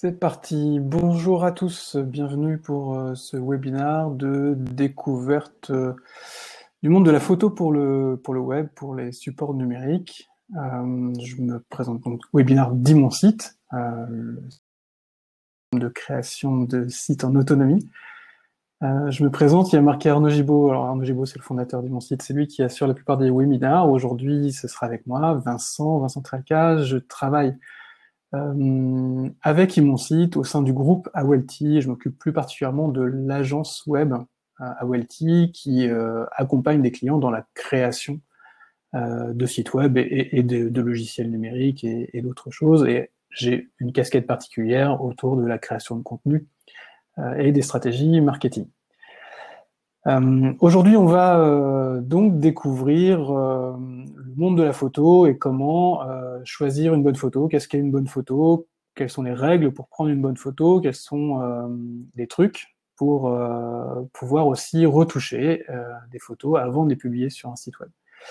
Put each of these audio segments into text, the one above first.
C'est parti. Bonjour à tous. Bienvenue pour ce webinaire de découverte du monde de la photo pour le web, pour les supports numériques. Je me présente donc webinaire d'Imon Site, de création de sites en autonomie. Je me présente, il y a marqué Arnaud Gibaud. Alors Arnaud Gibaud, c'est le fondateur d'Imon Site, c'est lui qui assure la plupart des webinaires. Aujourd'hui, ce sera avec moi, Vincent Tralca. Je travaille avec Imon Site au sein du groupe Awelty. Je m'occupe plus particulièrement de l'agence web Awelty qui accompagne des clients dans la création de sites web et de logiciels numériques et d'autres choses. Et j'ai une casquette particulière autour de la création de contenu et des stratégies marketing. Aujourd'hui, on va donc découvrir le monde de la photo et comment choisir une bonne photo. Qu'est-ce qu'est une bonne photo? Quelles sont les règles pour prendre une bonne photo? Quels sont les trucs pour pouvoir aussi retoucher des photos avant de les publier sur un site web?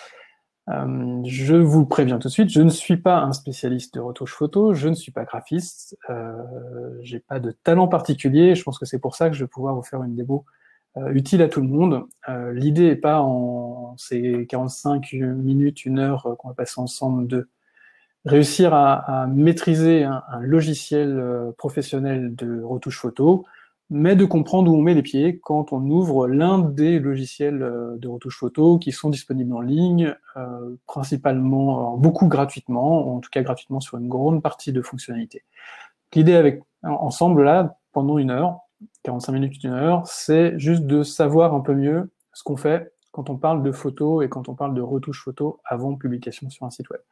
Je vous préviens tout de suite, je ne suis pas un spécialiste de retouche photo, je ne suis pas graphiste, j'ai pas de talent particulier. Je pense que c'est pour ça que je vais pouvoir vous faire une démo utile à tout le monde. L'idée n'est pas en ces 45 minutes, 1 heure qu'on va passer ensemble de réussir à maîtriser un logiciel professionnel de retouche photo, mais de comprendre où on met les pieds quand on ouvre l'un des logiciels de retouche photo qui sont disponibles en ligne, principalement, beaucoup gratuitement, ou en tout cas gratuitement sur une grande partie de fonctionnalités. L'idée avec ensemble là, pendant 1 heure, 45 minutes, 1 heure, c'est juste de savoir un peu mieux ce qu'on fait quand on parle de photo et quand on parle de retouche photo avant publication sur un site web.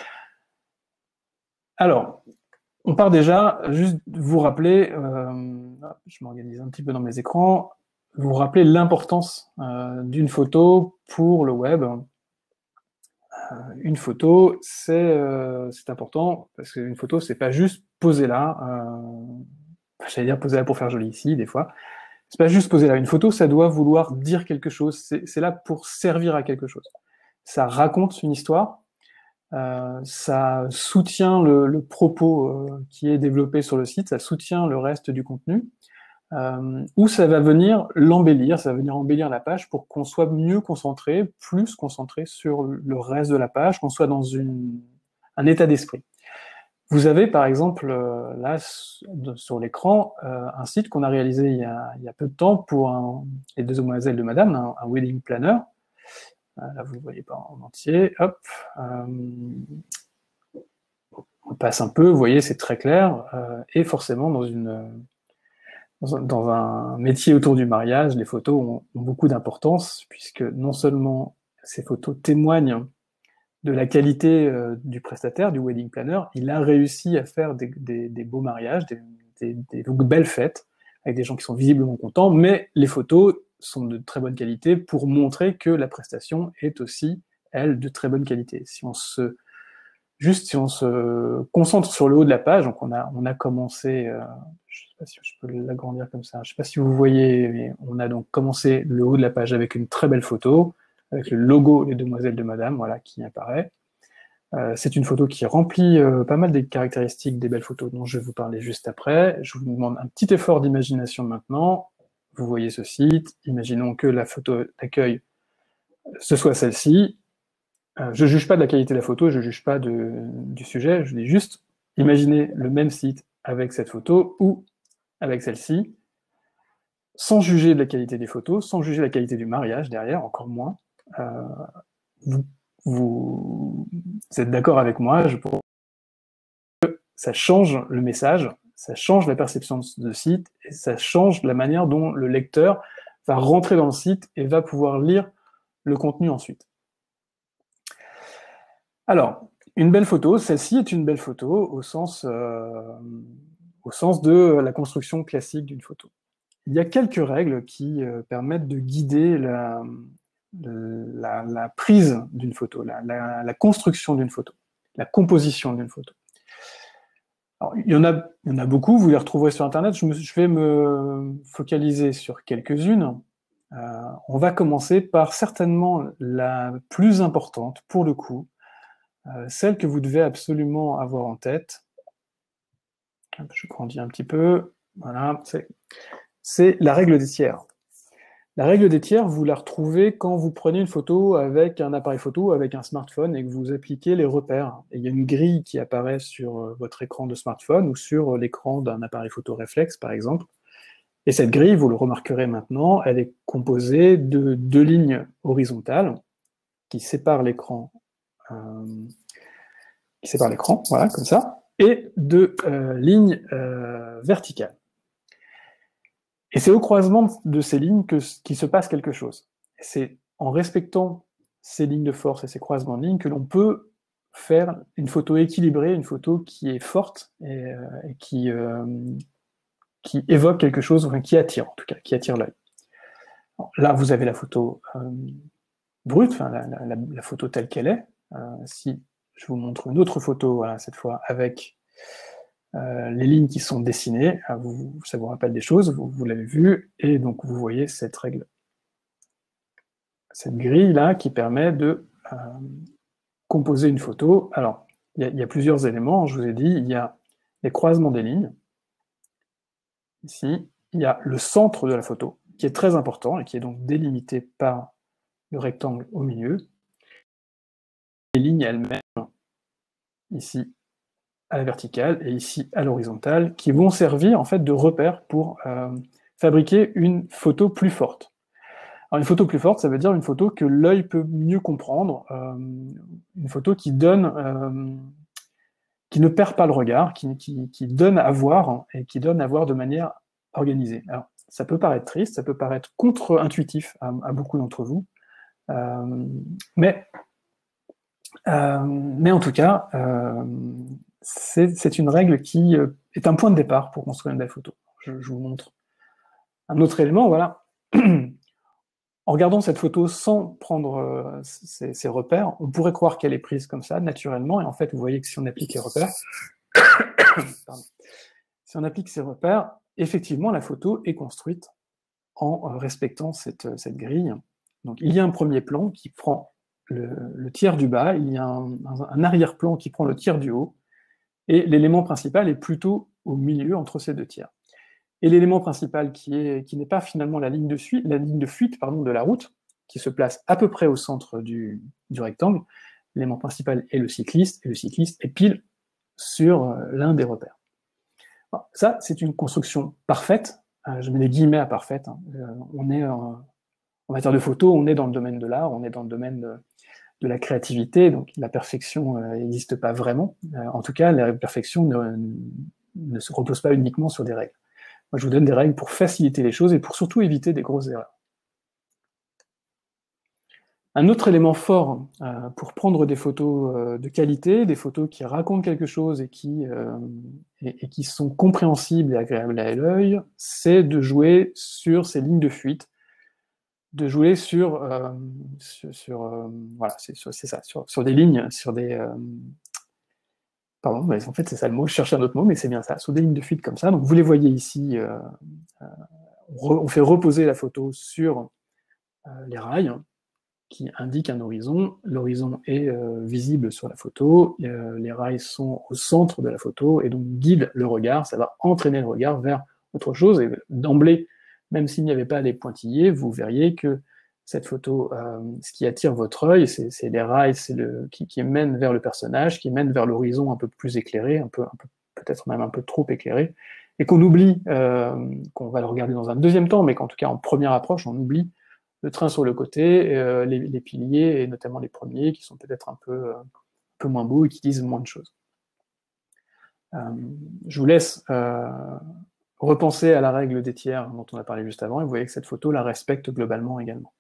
Alors, on part déjà, juste vous rappeler, je m'organise un petit peu dans mes écrans, vous rappeler l'importance d'une photo pour le web. Une photo, c'est important, parce qu'une photo, c'est pas juste poser là, j'allais dire poser là pour faire joli ici, des fois. C'est pas juste poser là. Une photo, ça doit vouloir dire quelque chose. C'est là pour servir à quelque chose. Ça raconte une histoire, ça soutient le propos qui est développé sur le site, ça soutient le reste du contenu, ou ça va venir l'embellir, ça va venir embellir la page pour qu'on soit mieux concentré, plus concentré sur le reste de la page, qu'on soit dans un état d'esprit. Vous avez par exemple là sur l'écran un site qu'on a réalisé il y a peu de temps pour les demoiselles de Madame, un wedding planner. Là vous ne le voyez pas en entier. Hop, on passe un peu, vous voyez c'est très clair, et forcément dans un métier autour du mariage, les photos ont beaucoup d'importance puisque non seulement ces photos témoignent de la qualité du prestataire, du wedding planner, il a réussi à faire des beaux mariages, des belles fêtes, avec des gens qui sont visiblement contents, mais les photos sont de très bonne qualité pour montrer que la prestation est aussi, elle, de très bonne qualité. Si on se concentre sur le haut de la page, donc on a commencé, je sais pas si je peux l'agrandir comme ça, je sais pas si vous voyez, mais on a donc commencé le haut de la page avec une très belle photo, avec le logo des demoiselles de Madame, voilà, qui apparaît. C'est une photo qui remplit pas mal des caractéristiques des belles photos dont je vais vous parler juste après. Je vous demande un petit effort d'imagination maintenant. Vous voyez ce site, imaginons que la photo d'accueil, ce soit celle-ci. Je ne juge pas de la qualité de la photo, je ne juge pas du sujet, je dis juste, imaginez le même site avec cette photo ou avec celle-ci, sans juger de la qualité des photos, sans juger de la qualité du mariage derrière, encore moins. Vous, vous êtes d'accord avec moi, je pense que ça change le message, ça change la perception de site, et ça change la manière dont le lecteur va rentrer dans le site et va pouvoir lire le contenu ensuite. Alors, une belle photo, celle-ci est une belle photo au sens de la construction classique d'une photo. Il y a quelques règles qui permettent de guider la prise d'une photo, la construction d'une photo, la composition d'une photo. Alors, il y en a beaucoup, vous les retrouverez sur Internet, je vais me focaliser sur quelques-unes. On va commencer par certainement la plus importante, pour le coup, celle que vous devez absolument avoir en tête. Je grandis un petit peu. Voilà, c'est la règle des tiers. La règle des tiers, vous la retrouvez quand vous prenez une photo avec un appareil photo, avec un smartphone, et que vous appliquez les repères. Et il y a une grille qui apparaît sur votre écran de smartphone ou sur l'écran d'un appareil photo réflexe, par exemple. Et cette grille, vous le remarquerez maintenant, elle est composée de deux lignes horizontales qui séparent l'écran, voilà, comme ça, et de lignes verticales. Et c'est au croisement de ces lignes qu'il se passe quelque chose. C'est en respectant ces lignes de force et ces croisements de lignes que l'on peut faire une photo équilibrée, une photo qui est forte et qui évoque quelque chose, enfin qui attire en tout cas, qui attire l'œil. Là, vous avez la photo brute, enfin, la photo telle qu'elle est. Si je vous montre une autre photo, voilà, cette fois avec les lignes qui sont dessinées, ça vous rappelle des choses, vous l'avez vu, et donc vous voyez cette règle, cette grille-là qui permet de composer une photo. Alors, il y a plusieurs éléments, je vous ai dit, il y a les croisements des lignes, ici, il y a le centre de la photo, qui est très important, et qui est donc délimité par le rectangle au milieu, les lignes elles-mêmes, ici, à la verticale et ici à l'horizontale, qui vont servir en fait de repère pour fabriquer une photo plus forte. Alors une photo plus forte, ça veut dire une photo que l'œil peut mieux comprendre, une photo qui donne, qui ne perd pas le regard, qui donne à voir et qui donne à voir de manière organisée. Alors ça peut paraître triste, ça peut paraître contre-intuitif à beaucoup d'entre vous, mais en tout cas, c'est une règle qui est un point de départ pour construire une belle photo. Je vous montre un autre élément, voilà. En regardant cette photo sans prendre ces repères, on pourrait croire qu'elle est prise comme ça, naturellement, et en fait, vous voyez que si on applique les repères, si on applique ces repères, effectivement, la photo est construite en respectant cette grille. Donc, il y a un premier plan qui prend le tiers du bas, il y a un arrière-plan qui prend le tiers du haut, et l'élément principal est plutôt au milieu entre ces deux tiers. Et l'élément principal qui n'est pas finalement la ligne de fuite, de la route, qui se place à peu près au centre du rectangle, l'élément principal est le cycliste, et le cycliste est pile sur l'un des repères. Bon, ça, c'est une construction parfaite, je mets des guillemets à parfaite, hein. On est en matière de photo, on est dans le domaine de l'art, on est dans le domaine de la créativité, donc la perfection n'existe pas vraiment. En tout cas, la perfection ne se repose pas uniquement sur des règles. Moi, je vous donne des règles pour faciliter les choses et pour surtout éviter des grosses erreurs. Un autre élément fort pour prendre des photos de qualité, des photos qui racontent quelque chose et qui sont compréhensibles et agréables à l'œil, c'est de jouer sur ces lignes de fuite, de jouer voilà, c'est ça, sur des lignes, sur des... pardon, mais en fait c'est ça le mot, je cherchais un autre mot, mais c'est bien ça, sur des lignes de fuite comme ça. Donc vous les voyez ici, on fait reposer la photo sur les rails, qui indiquent un horizon. L'horizon est visible sur la photo, les rails sont au centre de la photo, et donc guident le regard, ça va entraîner le regard vers autre chose, et d'emblée, même s'il n'y avait pas les pointillés, vous verriez que cette photo, ce qui attire votre œil, c'est les rails qui mènent vers le personnage, qui mènent vers l'horizon un peu plus éclairé, peut-être même un peu trop éclairé, et qu'on oublie, qu'on va le regarder dans un deuxième temps, mais qu'en tout cas en première approche, on oublie le train sur le côté, les piliers, et notamment les premiers, qui sont peut-être un peu moins beaux et qui disent moins de choses. Je vous laisse repenser à la règle des tiers dont on a parlé juste avant, et vous voyez que cette photo la respecte globalement également.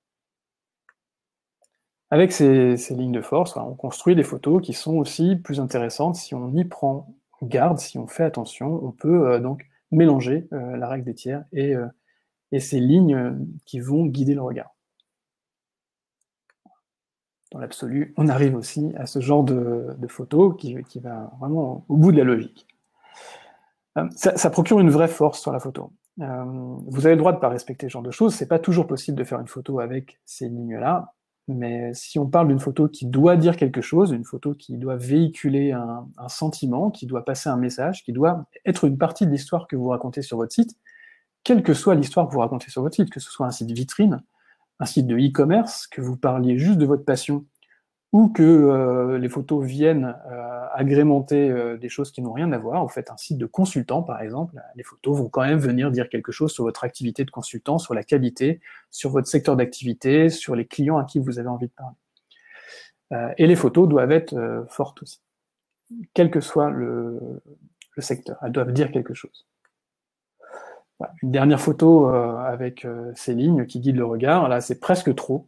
Avec ces lignes de force, on construit des photos qui sont aussi plus intéressantes si on y prend garde, si on fait attention. On peut donc mélanger la règle des tiers et ces lignes qui vont guider le regard. Dans l'absolu, on arrive aussi à ce genre de photo qui va vraiment au bout de la logique. Ça procure une vraie force sur la photo. Vous avez le droit de ne pas respecter ce genre de choses, c'est pas toujours possible de faire une photo avec ces lignes-là, Mais si on parle d'une photo qui doit dire quelque chose, une photo qui doit véhiculer un sentiment, qui doit passer un message, qui doit être une partie de l'histoire que vous racontez sur votre site, quelle que soit l'histoire que vous racontez sur votre site, que ce soit un site vitrine, un site de e-commerce, que vous parliez juste de votre passion, ou que les photos viennent agrémenter des choses qui n'ont rien à voir, vous faites un site de consultant par exemple, les photos vont quand même venir dire quelque chose sur votre activité de consultant, sur la qualité, sur votre secteur d'activité, sur les clients à qui vous avez envie de parler. Et les photos doivent être fortes aussi, quel que soit le secteur, elles doivent dire quelque chose. Voilà. Une dernière photo avec ces lignes qui guident le regard, là c'est presque trop,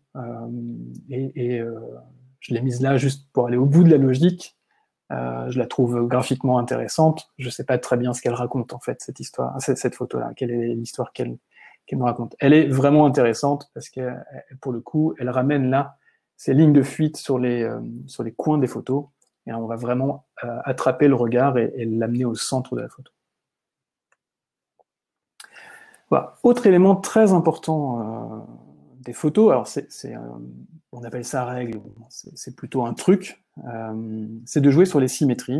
je l'ai mise là juste pour aller au bout de la logique. Je la trouve graphiquement intéressante. Je ne sais pas très bien ce qu'elle raconte en fait, cette histoire, cette photo-là. Quelle est l'histoire qu'elle me raconte? Elle est vraiment intéressante parce que pour le coup, elle ramène là ces lignes de fuite sur les coins des photos et on va vraiment attraper le regard et l'amener au centre de la photo. Voilà. Autre élément très important des photos, alors on appelle ça règle, c'est plutôt un truc, c'est de jouer sur les symétries.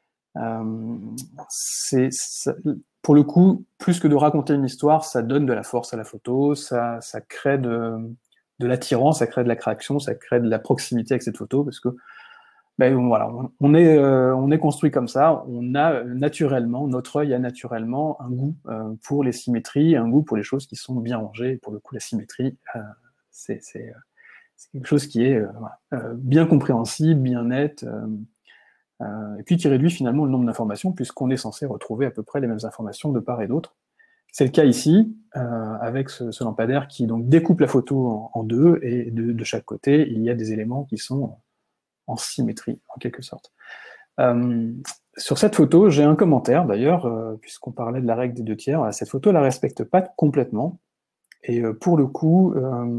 Pour le coup, plus que de raconter une histoire, ça donne de la force à la photo, ça crée de l'attirance, ça crée de la création, ça crée de la proximité avec cette photo, parce que ben, voilà, on est construit comme ça, on a naturellement, notre œil a naturellement un goût pour les symétries, un goût pour les choses qui sont bien rangées. Et pour le coup, la symétrie, c'est quelque chose qui est bien compréhensible, bien net, et puis qui réduit finalement le nombre d'informations, puisqu'on est censé retrouver à peu près les mêmes informations de part et d'autre. C'est le cas ici, avec ce lampadaire qui donc découpe la photo en deux, et de chaque côté, il y a des éléments qui sont en symétrie, en quelque sorte. Sur cette photo, j'ai un commentaire, d'ailleurs, puisqu'on parlait de la règle des 2/3, cette photo ne la respecte pas complètement, et pour le coup,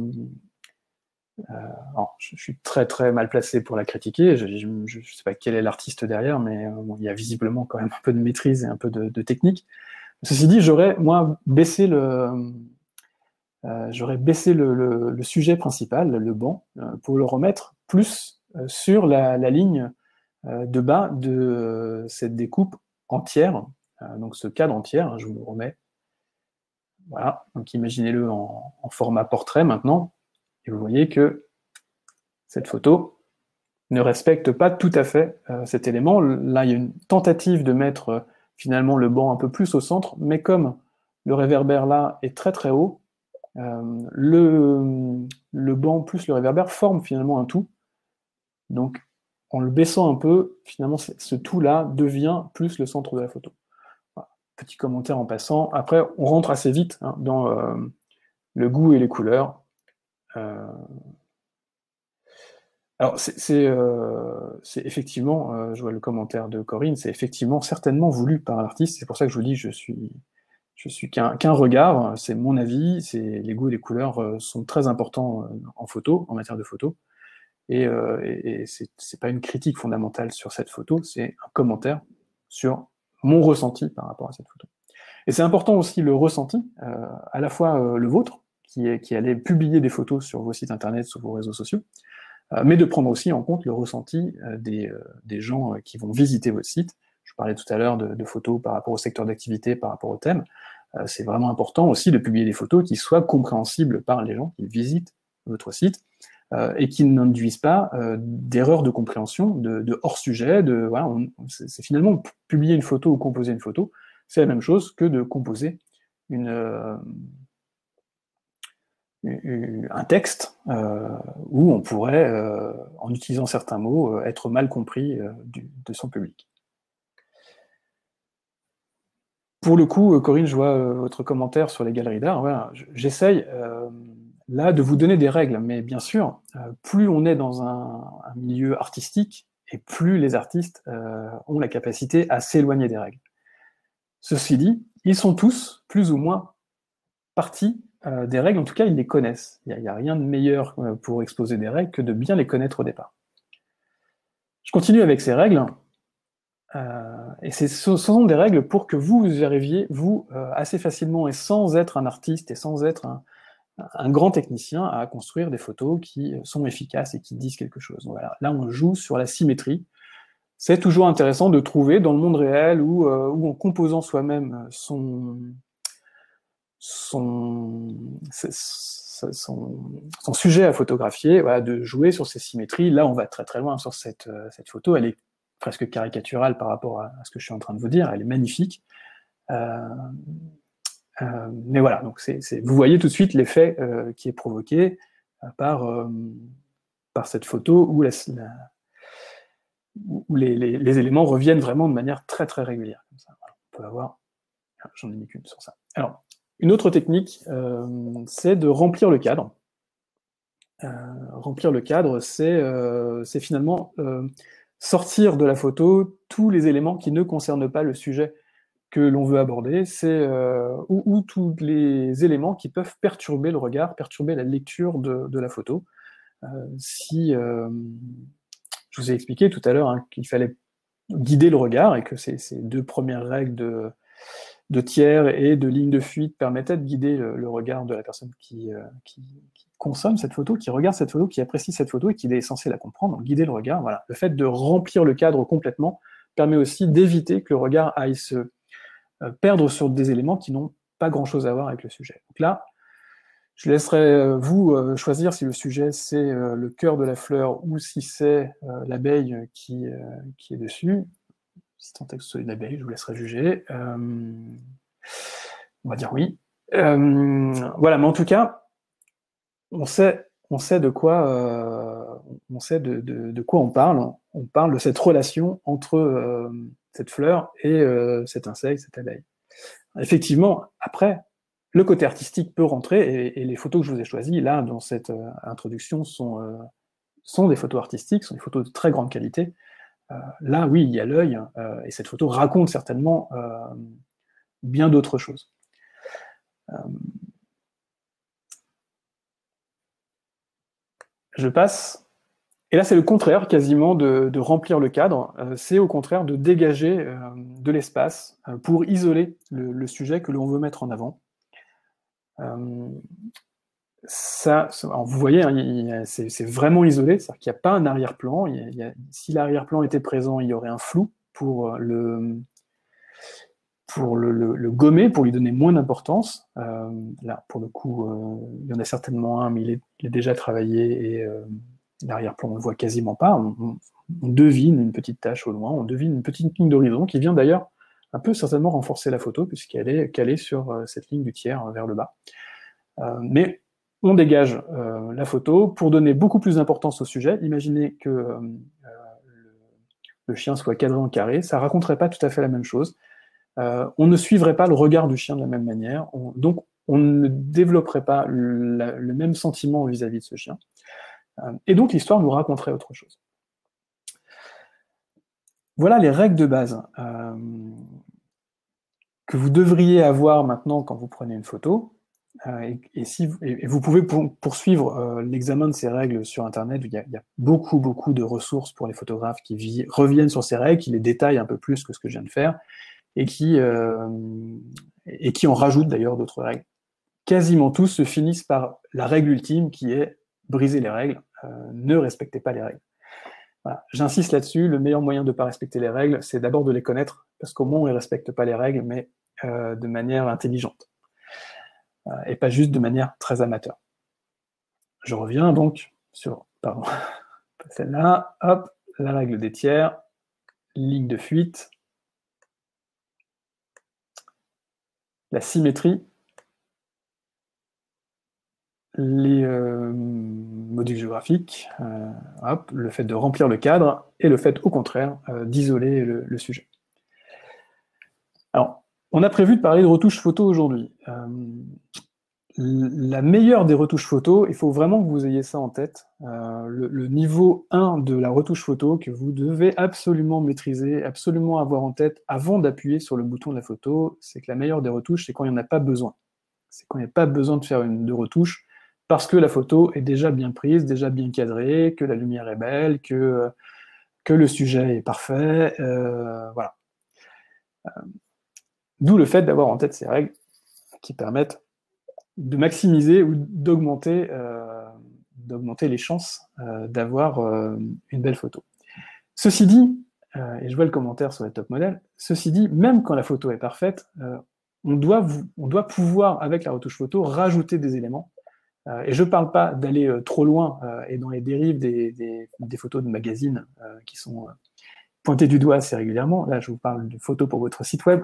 alors, je suis très très mal placé pour la critiquer, je ne sais pas quel est l'artiste derrière, mais bon, il y a visiblement quand même un peu de maîtrise et un peu de technique. Ceci dit, j'aurais, moi, baissé le sujet principal, le banc, pour le remettre plus sur la ligne de bas de cette découpe entière, donc ce cadre entier, je vous le remets. Voilà, donc imaginez-le en format portrait maintenant, et vous voyez que cette photo ne respecte pas tout à fait cet élément. Là, il y a une tentative de mettre finalement le banc un peu plus au centre, mais comme le réverbère là est très très haut, le banc plus le réverbère forment finalement un tout. Donc, en le baissant un peu, finalement, ce tout-là devient plus le centre de la photo. Voilà. Petit commentaire en passant. Après, on rentre assez vite dans le goût et les couleurs. Alors, c'est effectivement, je vois le commentaire de Corinne, c'est effectivement certainement voulu par l'artiste. C'est pour ça que je vous dis, je suis qu'un regard, c'est mon avis, les goûts et les couleurs sont très importants en photo, en matière de photo. Et c'est pas une critique fondamentale sur cette photo, c'est un commentaire sur mon ressenti par rapport à cette photo. Et c'est important aussi le ressenti, à la fois le vôtre, qui allait publier des photos sur vos sites internet, sur vos réseaux sociaux, mais de prendre aussi en compte le ressenti des gens qui vont visiter votre site. Je parlais tout à l'heure de photos par rapport au secteur d'activité, par rapport au thème. C'est vraiment important aussi de publier des photos qui soient compréhensibles par les gens qui visitent votre site, et qui n'induisent pas d'erreurs de compréhension, de hors-sujet. Voilà, c'est finalement publier une photo ou composer une photo, c'est la même chose que de composer un texte où on pourrait, en utilisant certains mots, être mal compris de son public. Pour le coup, Corinne, je vois votre commentaire sur les galeries d'art. Voilà, j'essaye là de vous donner des règles, mais bien sûr, plus on est dans un milieu artistique, et plus les artistes ont la capacité à s'éloigner des règles. Ceci dit, ils sont tous, plus ou moins, partie des règles, en tout cas ils les connaissent. Il n'y a rien de meilleur pour exposer des règles que de bien les connaître au départ. Je continue avec ces règles, et ce sont des règles pour que vous arriviez, vous, assez facilement, et sans être un artiste, et sans être un grand technicien à construire des photos qui sont efficaces et qui disent quelque chose. Donc voilà, là, on joue sur la symétrie. C'est toujours intéressant de trouver dans le monde réel ou en composant soi-même son sujet à photographier, voilà, de jouer sur ces symétries. Là, on va très très loin sur cette photo. Elle est presque caricaturale par rapport à ce que je suis en train de vous dire. Elle est magnifique. Mais voilà, donc vous voyez tout de suite l'effet qui est provoqué par cette photo où les éléments reviennent vraiment de manière très très régulière. Comme ça. Voilà, on peut avoir... J'en ai mis qu'une sur ça. Alors, une autre technique, c'est de remplir le cadre. Remplir le cadre, c'est finalement sortir de la photo tous les éléments qui ne concernent pas le sujet que l'on veut aborder, ou tous les éléments qui peuvent perturber le regard, perturber la lecture de la photo. Je vous ai expliqué tout à l'heure qu'il fallait guider le regard et que ces deux premières règles de tiers et de ligne de fuite permettaient de guider le regard de la personne qui consomme cette photo, qui regarde cette photo, qui apprécie cette photo et qui est censé la comprendre, donc guider le regard. Voilà. Le fait de remplir le cadre complètement permet aussi d'éviter que le regard aille se perdre sur des éléments qui n'ont pas grand-chose à voir avec le sujet. Donc là, je laisserai vous choisir si le sujet c'est le cœur de la fleur ou si c'est l'abeille qui est dessus. Si tant est que ce soit une abeille, je vous laisserai juger. On va dire oui. Voilà, mais en tout cas, on sait de quoi on parle. On parle de cette relation entre cette fleur et cet insecte, cette abeille. Effectivement, après, le côté artistique peut rentrer, et les photos que je vous ai choisies, là, dans cette introduction, sont des photos artistiques, sont des photos de très grande qualité. Là, oui, il y a l'œil, et cette photo raconte certainement bien d'autres choses. Je passe, et là c'est le contraire quasiment de remplir le cadre, c'est au contraire de dégager de l'espace pour isoler le sujet que l'on veut mettre en avant. Alors vous voyez, hein, c'est vraiment isolé, c'est-à-dire qu'il n'y a pas un arrière-plan. Si l'arrière-plan était présent, il y aurait un flou pour le gommer, pour lui donner moins d'importance. Là, pour le coup, il y en a certainement un, mais il est déjà travaillé, et l'arrière-plan, on ne le voit quasiment pas. On devine une petite tache au loin, on devine une petite ligne d'horizon, qui vient d'ailleurs un peu certainement renforcer la photo, puisqu'elle est calée sur cette ligne du tiers vers le bas. Mais on dégage la photo pour donner beaucoup plus d'importance au sujet. Imaginez que le chien soit cadré en carré, ça ne raconterait pas tout à fait la même chose. On ne suivrait pas le regard du chien de la même manière, donc on ne développerait pas le même sentiment vis-à-vis de ce chien. Et donc l'histoire nous raconterait autre chose. Voilà les règles de base que vous devriez avoir maintenant quand vous prenez une photo. Et vous pouvez poursuivre l'examen de ces règles sur Internet. Il y a beaucoup de ressources pour les photographes qui reviennent sur ces règles, qui les détaillent un peu plus que ce que je viens de faire, et qui en rajoutent d'ailleurs d'autres règles. Quasiment tous se finissent par la règle ultime qui est briser les règles, ne respectez pas les règles. Voilà. J'insiste là-dessus, le meilleur moyen de ne pas respecter les règles, c'est d'abord de les connaître, parce qu'au moins on ne respecte pas les règles, mais de manière intelligente. Et pas juste de manière très amateur. Je reviens donc sur, pardon, celle-là, hop, la règle des tiers, ligne de fuite, la symétrie, les modules géographiques, hop, le fait de remplir le cadre, et le fait, au contraire, d'isoler le sujet. Alors, on a prévu de parler de retouches photo aujourd'hui. La meilleure des retouches photo, il faut vraiment que vous ayez ça en tête, le niveau 1 de la retouche photo que vous devez absolument maîtriser, absolument avoir en tête avant d'appuyer sur le bouton de la photo, c'est que la meilleure des retouches, c'est quand il n'y en a pas besoin. C'est quand il n'y a pas besoin de faire de retouches, parce que la photo est déjà bien prise, déjà bien cadrée, que la lumière est belle, que le sujet est parfait, voilà. D'où le fait d'avoir en tête ces règles qui permettent de maximiser ou d'augmenter les chances d'avoir une belle photo. Ceci dit, et je vois le commentaire sur les top modèles, ceci dit, même quand la photo est parfaite, on doit pouvoir, avec la retouche photo, rajouter des éléments. Et je ne parle pas d'aller trop loin et dans les dérives des photos de magazines qui sont pointées du doigt assez régulièrement. Là, je vous parle de photos pour votre site web.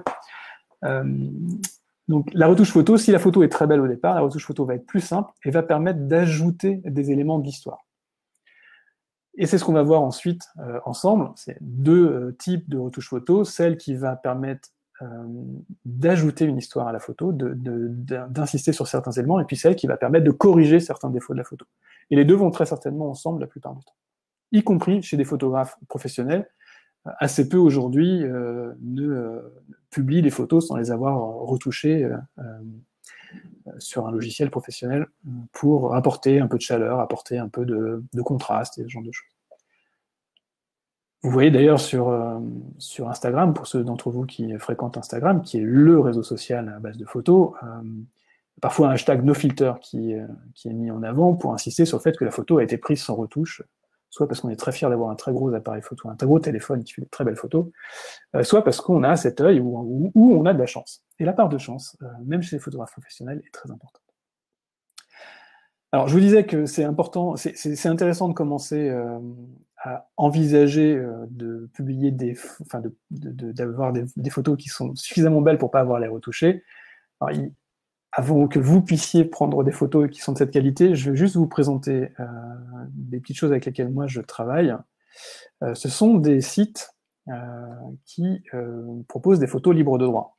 Donc, la retouche photo, si la photo est très belle au départ, la retouche photo va être plus simple et va permettre d'ajouter des éléments d'histoire. Et c'est ce qu'on va voir ensuite ensemble. C'est deux types de retouche photo. Celle qui va permettre d'ajouter une histoire à la photo, d'insister sur certains éléments, et puis celle qui va permettre de corriger certains défauts de la photo. Et les deux vont très certainement ensemble la plupart du temps. Y compris chez des photographes professionnels. Assez peu aujourd'hui ne publient les photos sans les avoir retouchées sur un logiciel professionnel pour apporter un peu de chaleur, apporter un peu de contraste et ce genre de choses. Vous voyez d'ailleurs sur Instagram, pour ceux d'entre vous qui fréquentent Instagram, qui est le réseau social à base de photos, parfois un hashtag NoFilter qui est mis en avant pour insister sur le fait que la photo a été prise sans retouche, soit parce qu'on est très fier d'avoir un très gros appareil photo, un très gros téléphone qui fait de très belles photos, soit parce qu'on a cet œil où on a de la chance. Et la part de chance, même chez les photographes professionnels, est très importante. Alors, je vous disais que c'est important, c'est intéressant de commencer à envisager de publier d'avoir des photos qui sont suffisamment belles pour pas avoir à les retoucher. Alors, avant que vous puissiez prendre des photos qui sont de cette qualité, je vais juste vous présenter des petites choses avec lesquelles moi je travaille. Ce sont des sites qui proposent des photos libres de droit.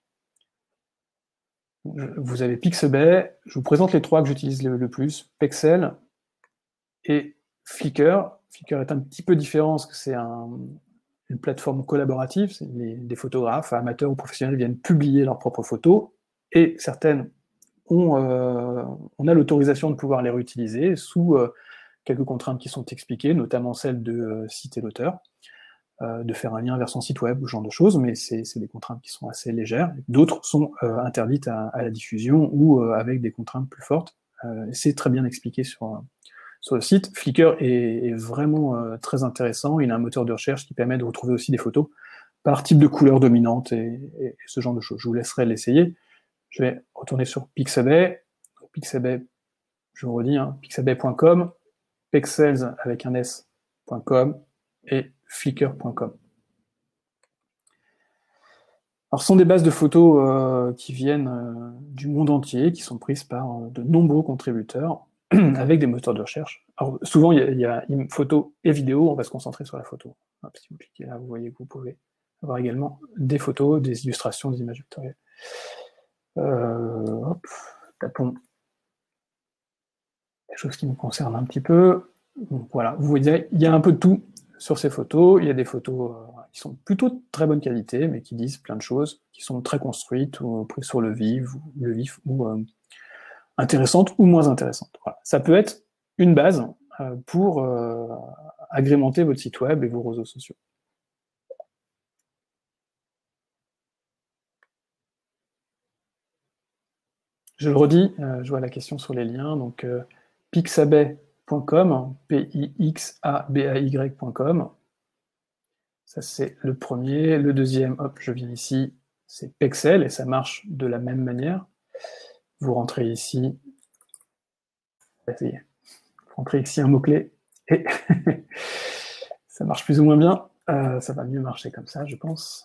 Vous avez Pixabay, je vous présente les trois que j'utilise le plus, Pexels et Flickr. Flickr est un petit peu différent parce que c'est une plateforme collaborative, des photographes, amateurs ou professionnels viennent publier leurs propres photos, et certaines on a l'autorisation de pouvoir les réutiliser sous quelques contraintes qui sont expliquées, notamment celle de citer l'auteur, de faire un lien vers son site web, ce genre de choses, mais c'est des contraintes qui sont assez légères. D'autres sont interdites à la diffusion ou avec des contraintes plus fortes. C'est très bien expliqué sur le site. Flickr est vraiment très intéressant. Il a un moteur de recherche qui permet de retrouver aussi des photos par type de couleur dominante et ce genre de choses. Je vous laisserai l'essayer. Je vais retourner sur Pixabay. Pixabay, je vous redis, hein, pixabay.com, pexels avec un s.com et flickr.com. Alors, ce sont des bases de photos qui viennent du monde entier, qui sont prises par de nombreux contributeurs avec des moteurs de recherche. Alors, souvent, il y a une photo et vidéo, on va se concentrer sur la photo. Hop, si vous cliquez là, vous voyez que vous pouvez avoir également des photos, des illustrations, des images vectorielles. Hop, tapons des choses qui nous concernent un petit peu. Donc voilà, vous voyez, il y a un peu de tout sur ces photos. Il y a des photos qui sont plutôt de très bonne qualité, mais qui disent plein de choses, qui sont très construites, ou prises sur le vif, ou intéressantes ou moins intéressantes. Voilà. Ça peut être une base pour agrémenter votre site web et vos réseaux sociaux. Je le redis, je vois la question sur les liens, donc pixabay.com, pixabay.com. Ça, c'est le premier. Le deuxième, hop, je viens ici, c'est Pexels, et ça marche de la même manière. Vous rentrez ici, vous rentrez ici un mot-clé, et ça marche plus ou moins bien. Ça va mieux marcher comme ça, je pense.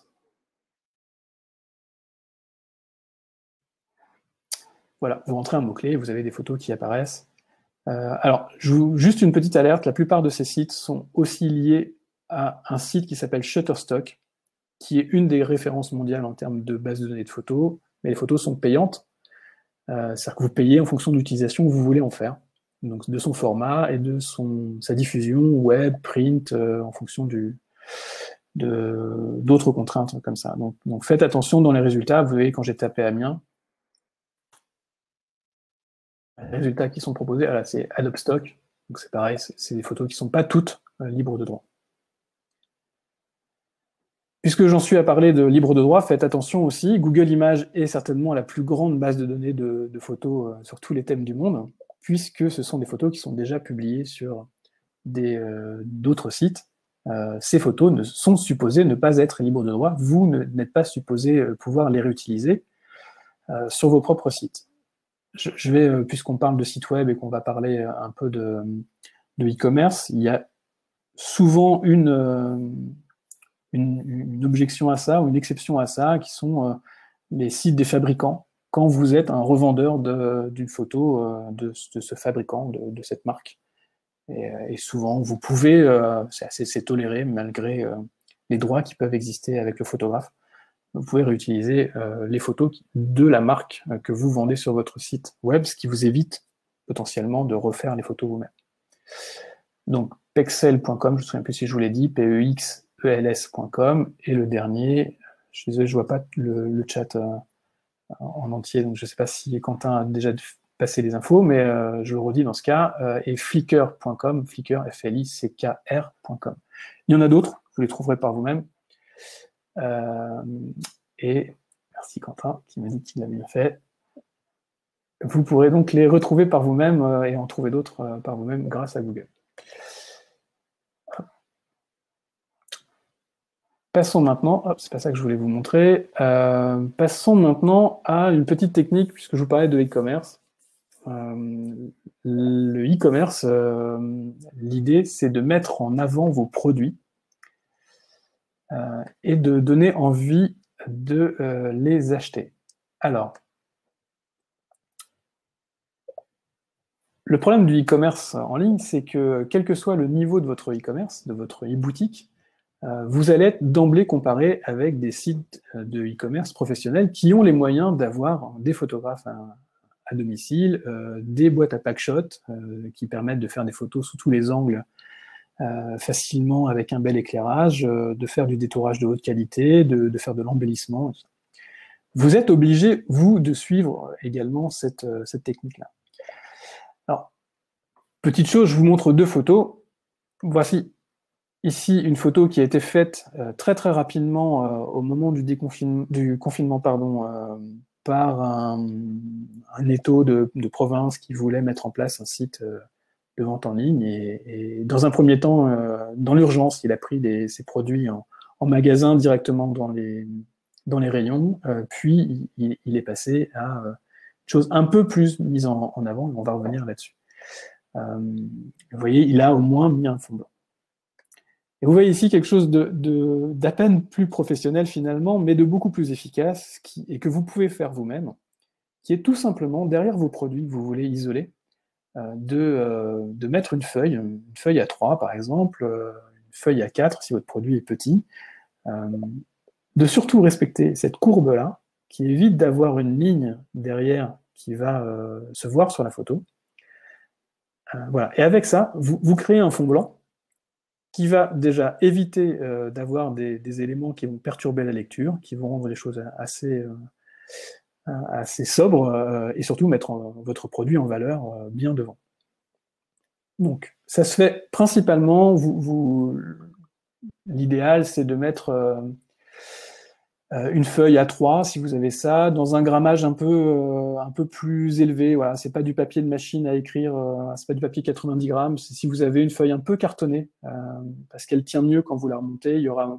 Voilà, vous rentrez un mot-clé, vous avez des photos qui apparaissent. Alors, juste une petite alerte, la plupart de ces sites sont aussi liés à un site qui s'appelle Shutterstock, qui est une des références mondiales en termes de base de données de photos, mais les photos sont payantes, c'est-à-dire que vous payez en fonction de l'utilisation que vous voulez en faire, donc de son format et de sa diffusion web, print, en fonction d'autres contraintes comme ça. Donc faites attention dans les résultats. Vous voyez, quand j'ai tapé Amiens, les résultats qui sont proposés, voilà, c'est Adobe Stock, donc c'est pareil, c'est des photos qui ne sont pas toutes libres de droit. Puisque j'en suis à parler de libre de droit, faites attention aussi, Google Images est certainement la plus grande base de données de photos sur tous les thèmes du monde, puisque ce sont des photos qui sont déjà publiées sur d'autres sites. Ces photos sont supposées ne pas être libres de droit, vous n'êtes pas supposé pouvoir les réutiliser sur vos propres sites. Je vais, puisqu'on parle de site web et qu'on va parler un peu de e-commerce, il y a souvent une objection à ça, ou une exception à ça, qui sont les sites des fabricants, quand vous êtes un revendeur d'une photo de ce fabricant, de cette marque. Et souvent, vous pouvez, c'est toléré, malgré les droits qui peuvent exister avec le photographe, vous pouvez réutiliser les photos de la marque que vous vendez sur votre site web, ce qui vous évite potentiellement de refaire les photos vous-même. Donc, pexel.com, je ne me souviens plus si je vous l'ai dit, pexels.com, et le dernier, je suis désolé, je ne vois pas le chat en entier, donc je ne sais pas si Quentin a déjà passé les infos, mais je le redis dans ce cas, et flickr.com, Flickr, F-L-I-C-K-R.com. Il y en a d'autres, vous les trouverez par vous-même. Et merci Quentin qui m'a dit qu'il l'a bien fait. Vous pourrez donc les retrouver par vous-même et en trouver d'autres par vous-même grâce à Google. Passons maintenant, c'est pas ça que je voulais vous montrer, passons maintenant à une petite technique, puisque je vous parlais de e-commerce. Le e-commerce, l'idée c'est de mettre en avant vos produits et de donner envie de les acheter. Alors, le problème du e-commerce en ligne, c'est que quel que soit le niveau de votre e-commerce, de votre e-boutique, vous allez être d'emblée comparé avec des sites de e-commerce professionnels qui ont les moyens d'avoir des photographes à domicile, des boîtes à packshot qui permettent de faire des photos sous tous les angles facilement avec un bel éclairage, de faire du détourage de haute qualité, de faire de l'embellissement. Vous êtes obligé, vous, de suivre également cette technique-là. Alors, petite chose, je vous montre deux photos. Voici ici une photo qui a été faite très très rapidement au moment du confinement par un étau de province qui voulait mettre en place un site de vente en ligne. Et dans un premier temps, dans l'urgence, il a pris ses produits en magasin directement dans les rayons, puis il est passé à une chose un peu plus mise en avant, et on va revenir là-dessus. Vous voyez, il a au moins mis un fond blanc. Et vous voyez ici quelque chose d'à peine plus professionnel finalement, mais de beaucoup plus efficace, et que vous pouvez faire vous-même, qui est tout simplement, derrière vos produits que vous voulez isoler, de mettre une feuille A3 par exemple, une feuille A4 si votre produit est petit, de surtout respecter cette courbe-là, qui évite d'avoir une ligne derrière qui va se voir sur la photo. Voilà. Et avec ça, vous créez un fond blanc qui va déjà éviter d'avoir des éléments qui vont perturber la lecture, qui vont rendre les choses assez sobres, et surtout mettre votre produit en valeur bien devant. Donc, ça se fait principalement, l'idéal c'est de mettre une feuille A3, si vous avez ça, dans un grammage un peu plus élevé. Voilà, c'est pas du papier de machine à écrire, c'est pas du papier 90 grammes. Si vous avez une feuille un peu cartonnée, parce qu'elle tient mieux quand vous la remontez, il y aura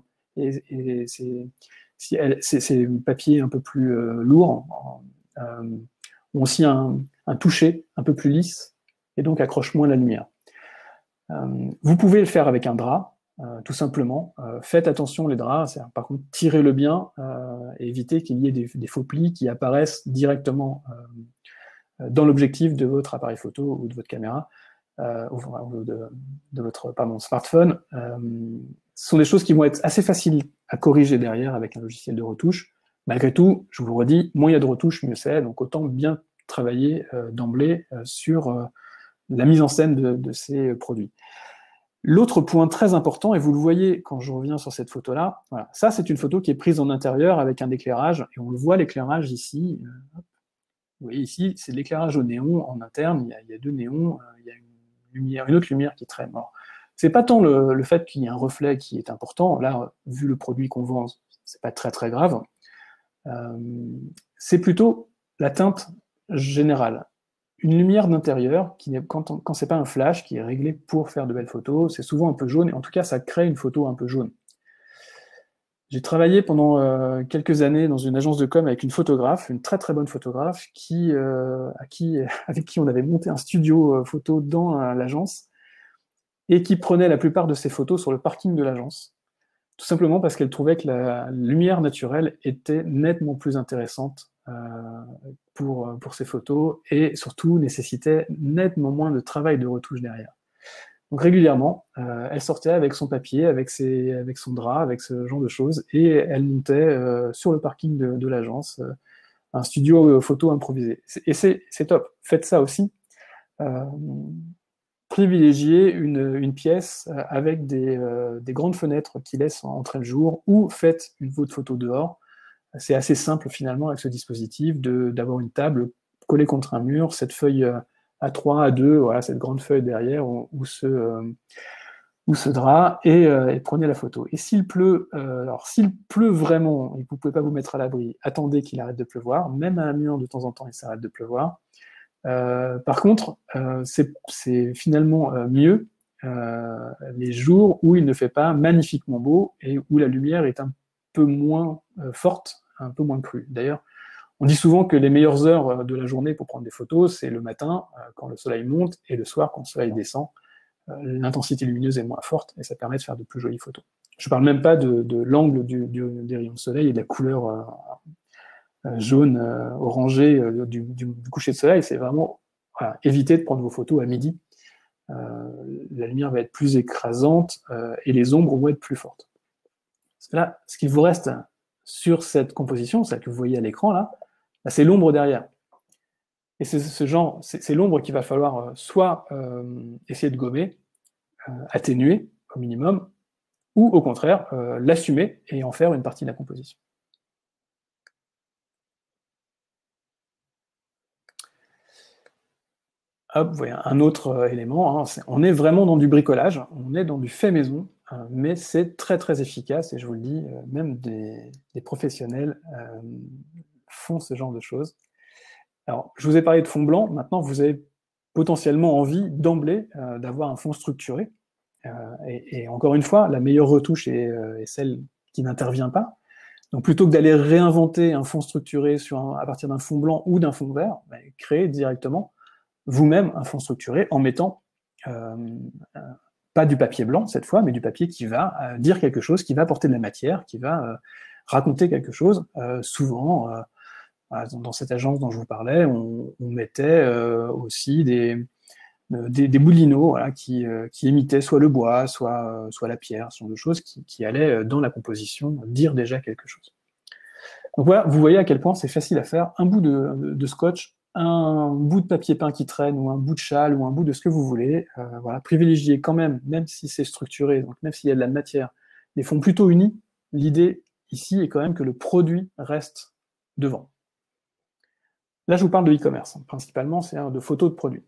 c'est papier un peu plus lourd, ont aussi un toucher un peu plus lisse et donc accroche moins la lumière. Vous pouvez le faire avec un drap. Tout simplement, faites attention les draps, par contre tirez-le bien et évitez qu'il y ait des faux plis qui apparaissent directement dans l'objectif de votre appareil photo ou de votre caméra ou de votre smartphone. Ce sont des choses qui vont être assez faciles à corriger derrière avec un logiciel de retouche. Malgré tout, je vous le redis, moins il y a de retouches, mieux c'est, donc autant bien travailler d'emblée sur la mise en scène de ces produits. L'autre point très important, et vous le voyez quand je reviens sur cette photo-là, voilà, ça c'est une photo qui est prise en intérieur avec un éclairage, et on le voit l'éclairage ici. Vous voyez ici, c'est de l'éclairage au néon en interne, il y a deux néons, il y a une autre lumière qui traîne. Alors, C'est pas tant le fait qu'il y ait un reflet qui est important, là, vu le produit qu'on vend, c'est pas très très grave, c'est plutôt la teinte générale. Une lumière d'intérieur, quand c'est pas un flash qui est réglé pour faire de belles photos, c'est souvent un peu jaune, et en tout cas ça crée une photo un peu jaune. J'ai travaillé pendant quelques années dans une agence de com avec une photographe, une très très bonne photographe, avec qui on avait monté un studio photo dans l'agence, et qui prenait la plupart de ses photos sur le parking de l'agence, tout simplement parce qu'elle trouvait que la lumière naturelle était nettement plus intéressante pour ces photos, et surtout nécessitait nettement moins de travail de retouche derrière. Donc régulièrement, elle sortait avec son papier, avec son drap, avec ce genre de choses, et elle montait sur le parking de l'agence un studio photo improvisé. Et c'est top, faites ça aussi. Privilégiez une pièce avec des grandes fenêtres qui laissent entrer le jour, ou faites votre photo dehors. C'est assez simple finalement avec ce dispositif d'avoir une table collée contre un mur, cette feuille A3, A2, voilà, cette grande feuille derrière ou ce drap, et prenez la photo. Et s'il pleut, alors s'il pleut vraiment et que vous ne pouvez pas vous mettre à l'abri, attendez qu'il arrête de pleuvoir. Même à un mur, de temps en temps, il s'arrête de pleuvoir. Par contre, c'est finalement mieux les jours où il ne fait pas magnifiquement beau et où la lumière est un peu moins forte, un peu moins crue. D'ailleurs, on dit souvent que les meilleures heures de la journée pour prendre des photos, c'est le matin, quand le soleil monte, et le soir, quand le soleil descend. L'intensité lumineuse est moins forte et ça permet de faire de plus jolies photos. Je ne parle même pas de l'angle des rayons de soleil et de la couleur jaune, orangé du coucher de soleil. C'est vraiment éviter de prendre vos photos à midi. La lumière va être plus écrasante et les ombres vont être plus fortes. Là, ce qu'il vous reste sur cette composition, celle que vous voyez à l'écran là, c'est l'ombre derrière. Et c'est l'ombre qu'il va falloir soit essayer de gommer, atténuer au minimum, ou au contraire l'assumer et en faire une partie de la composition. Hop, vous voyez un autre élément, hein, on est vraiment dans du bricolage, on est dans du fait maison, mais c'est très très efficace, et je vous le dis, même des professionnels font ce genre de choses. Alors, je vous ai parlé de fond blanc, maintenant vous avez potentiellement envie d'emblée d'avoir un fond structuré, et encore une fois, la meilleure retouche est celle qui n'intervient pas. Donc plutôt que d'aller réinventer un fond structuré à partir d'un fond blanc ou d'un fond vert, créez directement vous-même un fond structuré en mettant pas du papier blanc cette fois, mais du papier qui va dire quelque chose, qui va apporter de la matière, qui va raconter quelque chose. Souvent, dans cette agence dont je vous parlais, on mettait aussi des bouts de lino, voilà, qui imitaient soit le bois, soit la pierre, ce genre de choses qui allaient dans la composition dire déjà quelque chose. Donc voilà, vous voyez à quel point c'est facile à faire. Un bout de scotch, un bout de papier peint qui traîne, ou un bout de châle, ou un bout de ce que vous voulez. Voilà, privilégiez quand même si c'est structuré, donc même s'il y a de la matière, des fonds plutôt unis. L'idée ici est quand même que le produit reste devant. Là, je vous parle de e-commerce, principalement, c'est de photos de produits.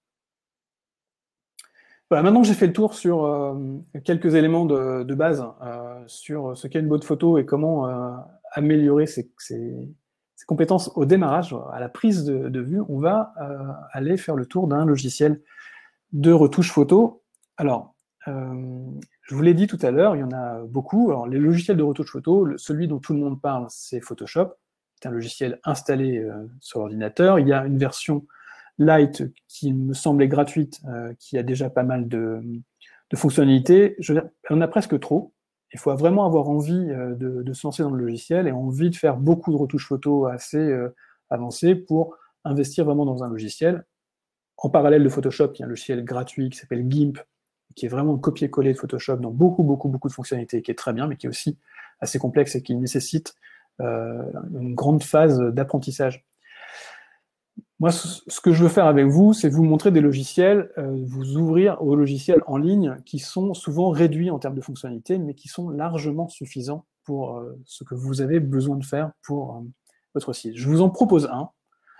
Voilà, maintenant que j'ai fait le tour sur quelques éléments de base, sur ce qu'est une bonne photo et comment améliorer ses compétences au démarrage, à la prise de vue, on va aller faire le tour d'un logiciel de retouche photo. Alors, je vous l'ai dit tout à l'heure, il y en a beaucoup. Alors, les logiciels de retouche photo, celui dont tout le monde parle, c'est Photoshop. C'est un logiciel installé sur l'ordinateur. Il y a une version Lite qui me semblait gratuite, qui a déjà pas mal de fonctionnalités. On a presque trop. Il faut vraiment avoir envie de se lancer dans le logiciel et envie de faire beaucoup de retouches photos assez avancées pour investir vraiment dans un logiciel. En parallèle de Photoshop, il y a un logiciel gratuit qui s'appelle GIMP, qui est vraiment un copier-coller de Photoshop dans beaucoup de fonctionnalités, qui est très bien, mais qui est aussi assez complexe et qui nécessite une grande phase d'apprentissage. Moi, ce que je veux faire avec vous, c'est vous montrer des logiciels, vous ouvrir aux logiciels en ligne qui sont souvent réduits en termes de fonctionnalités, mais qui sont largement suffisants pour ce que vous avez besoin de faire pour votre site. Je vous en propose un.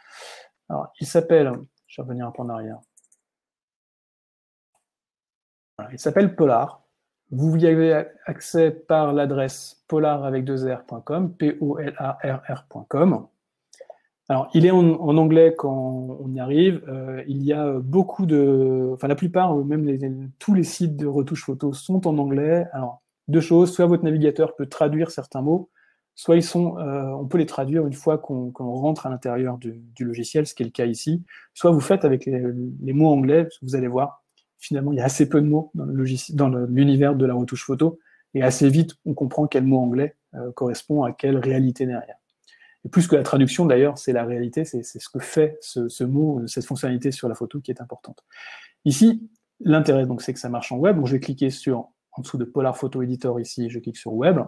Alors, il s'appelle, je vais revenir un peu en arrière, Voilà, il s'appelle Polarr. Vous y avez accès par l'adresse polarr.com, P-O-L-A-R-R.com. Alors, il est en anglais quand on y arrive. Il y a beaucoup de... Enfin, la plupart, même tous les sites de retouche photo sont en anglais. Alors, deux choses. Soit votre navigateur peut traduire certains mots, soit on peut les traduire une fois qu'on rentre à l'intérieur du logiciel, ce qui est le cas ici. Soit vous faites avec les mots anglais, parce que vous allez voir, finalement, il y a assez peu de mots dans l'univers de la retouche photo, et assez vite, on comprend quel mot anglais correspond à quelle réalité derrière. Et plus que la traduction, d'ailleurs, c'est la réalité, c'est ce que fait ce mot, cette fonctionnalité sur la photo qui est importante. Ici, l'intérêt, donc, c'est que ça marche en web. Donc, je vais cliquer en dessous de Polarr Photo Editor, ici, je clique sur Web.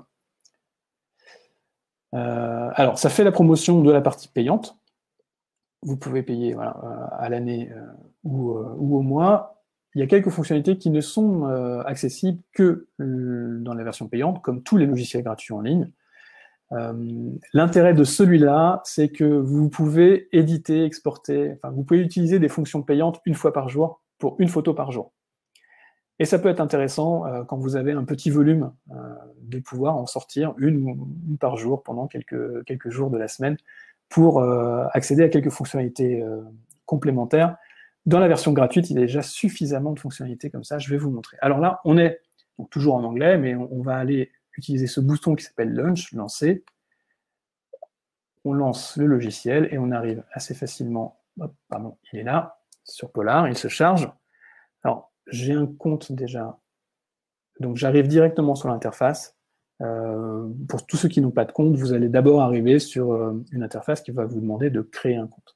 Alors, ça fait la promotion de la partie payante. Vous pouvez payer voilà, à l'année ou au mois. Il y a quelques fonctionnalités qui ne sont accessibles que dans la version payante, comme tous les logiciels gratuits en ligne. L'intérêt de celui-là, c'est que vous pouvez éditer, exporter, enfin, vous pouvez utiliser des fonctions payantes une fois par jour pour une photo par jour. Et ça peut être intéressant quand vous avez un petit volume de pouvoir en sortir une par jour pendant quelques jours de la semaine pour accéder à quelques fonctionnalités complémentaires. Dans la version gratuite, il y a déjà suffisamment de fonctionnalités comme ça, je vais vous montrer. Alors là, on est donc toujours en anglais, mais on va aller utiliser ce bouton qui s'appelle Launch, lancer. On lance le logiciel et on arrive assez facilement, hop, pardon, il est là, sur Polarr, il se charge. Alors, j'ai un compte déjà, donc j'arrive directement sur l'interface. Pour tous ceux qui n'ont pas de compte, vous allez d'abord arriver sur une interface qui va vous demander de créer un compte.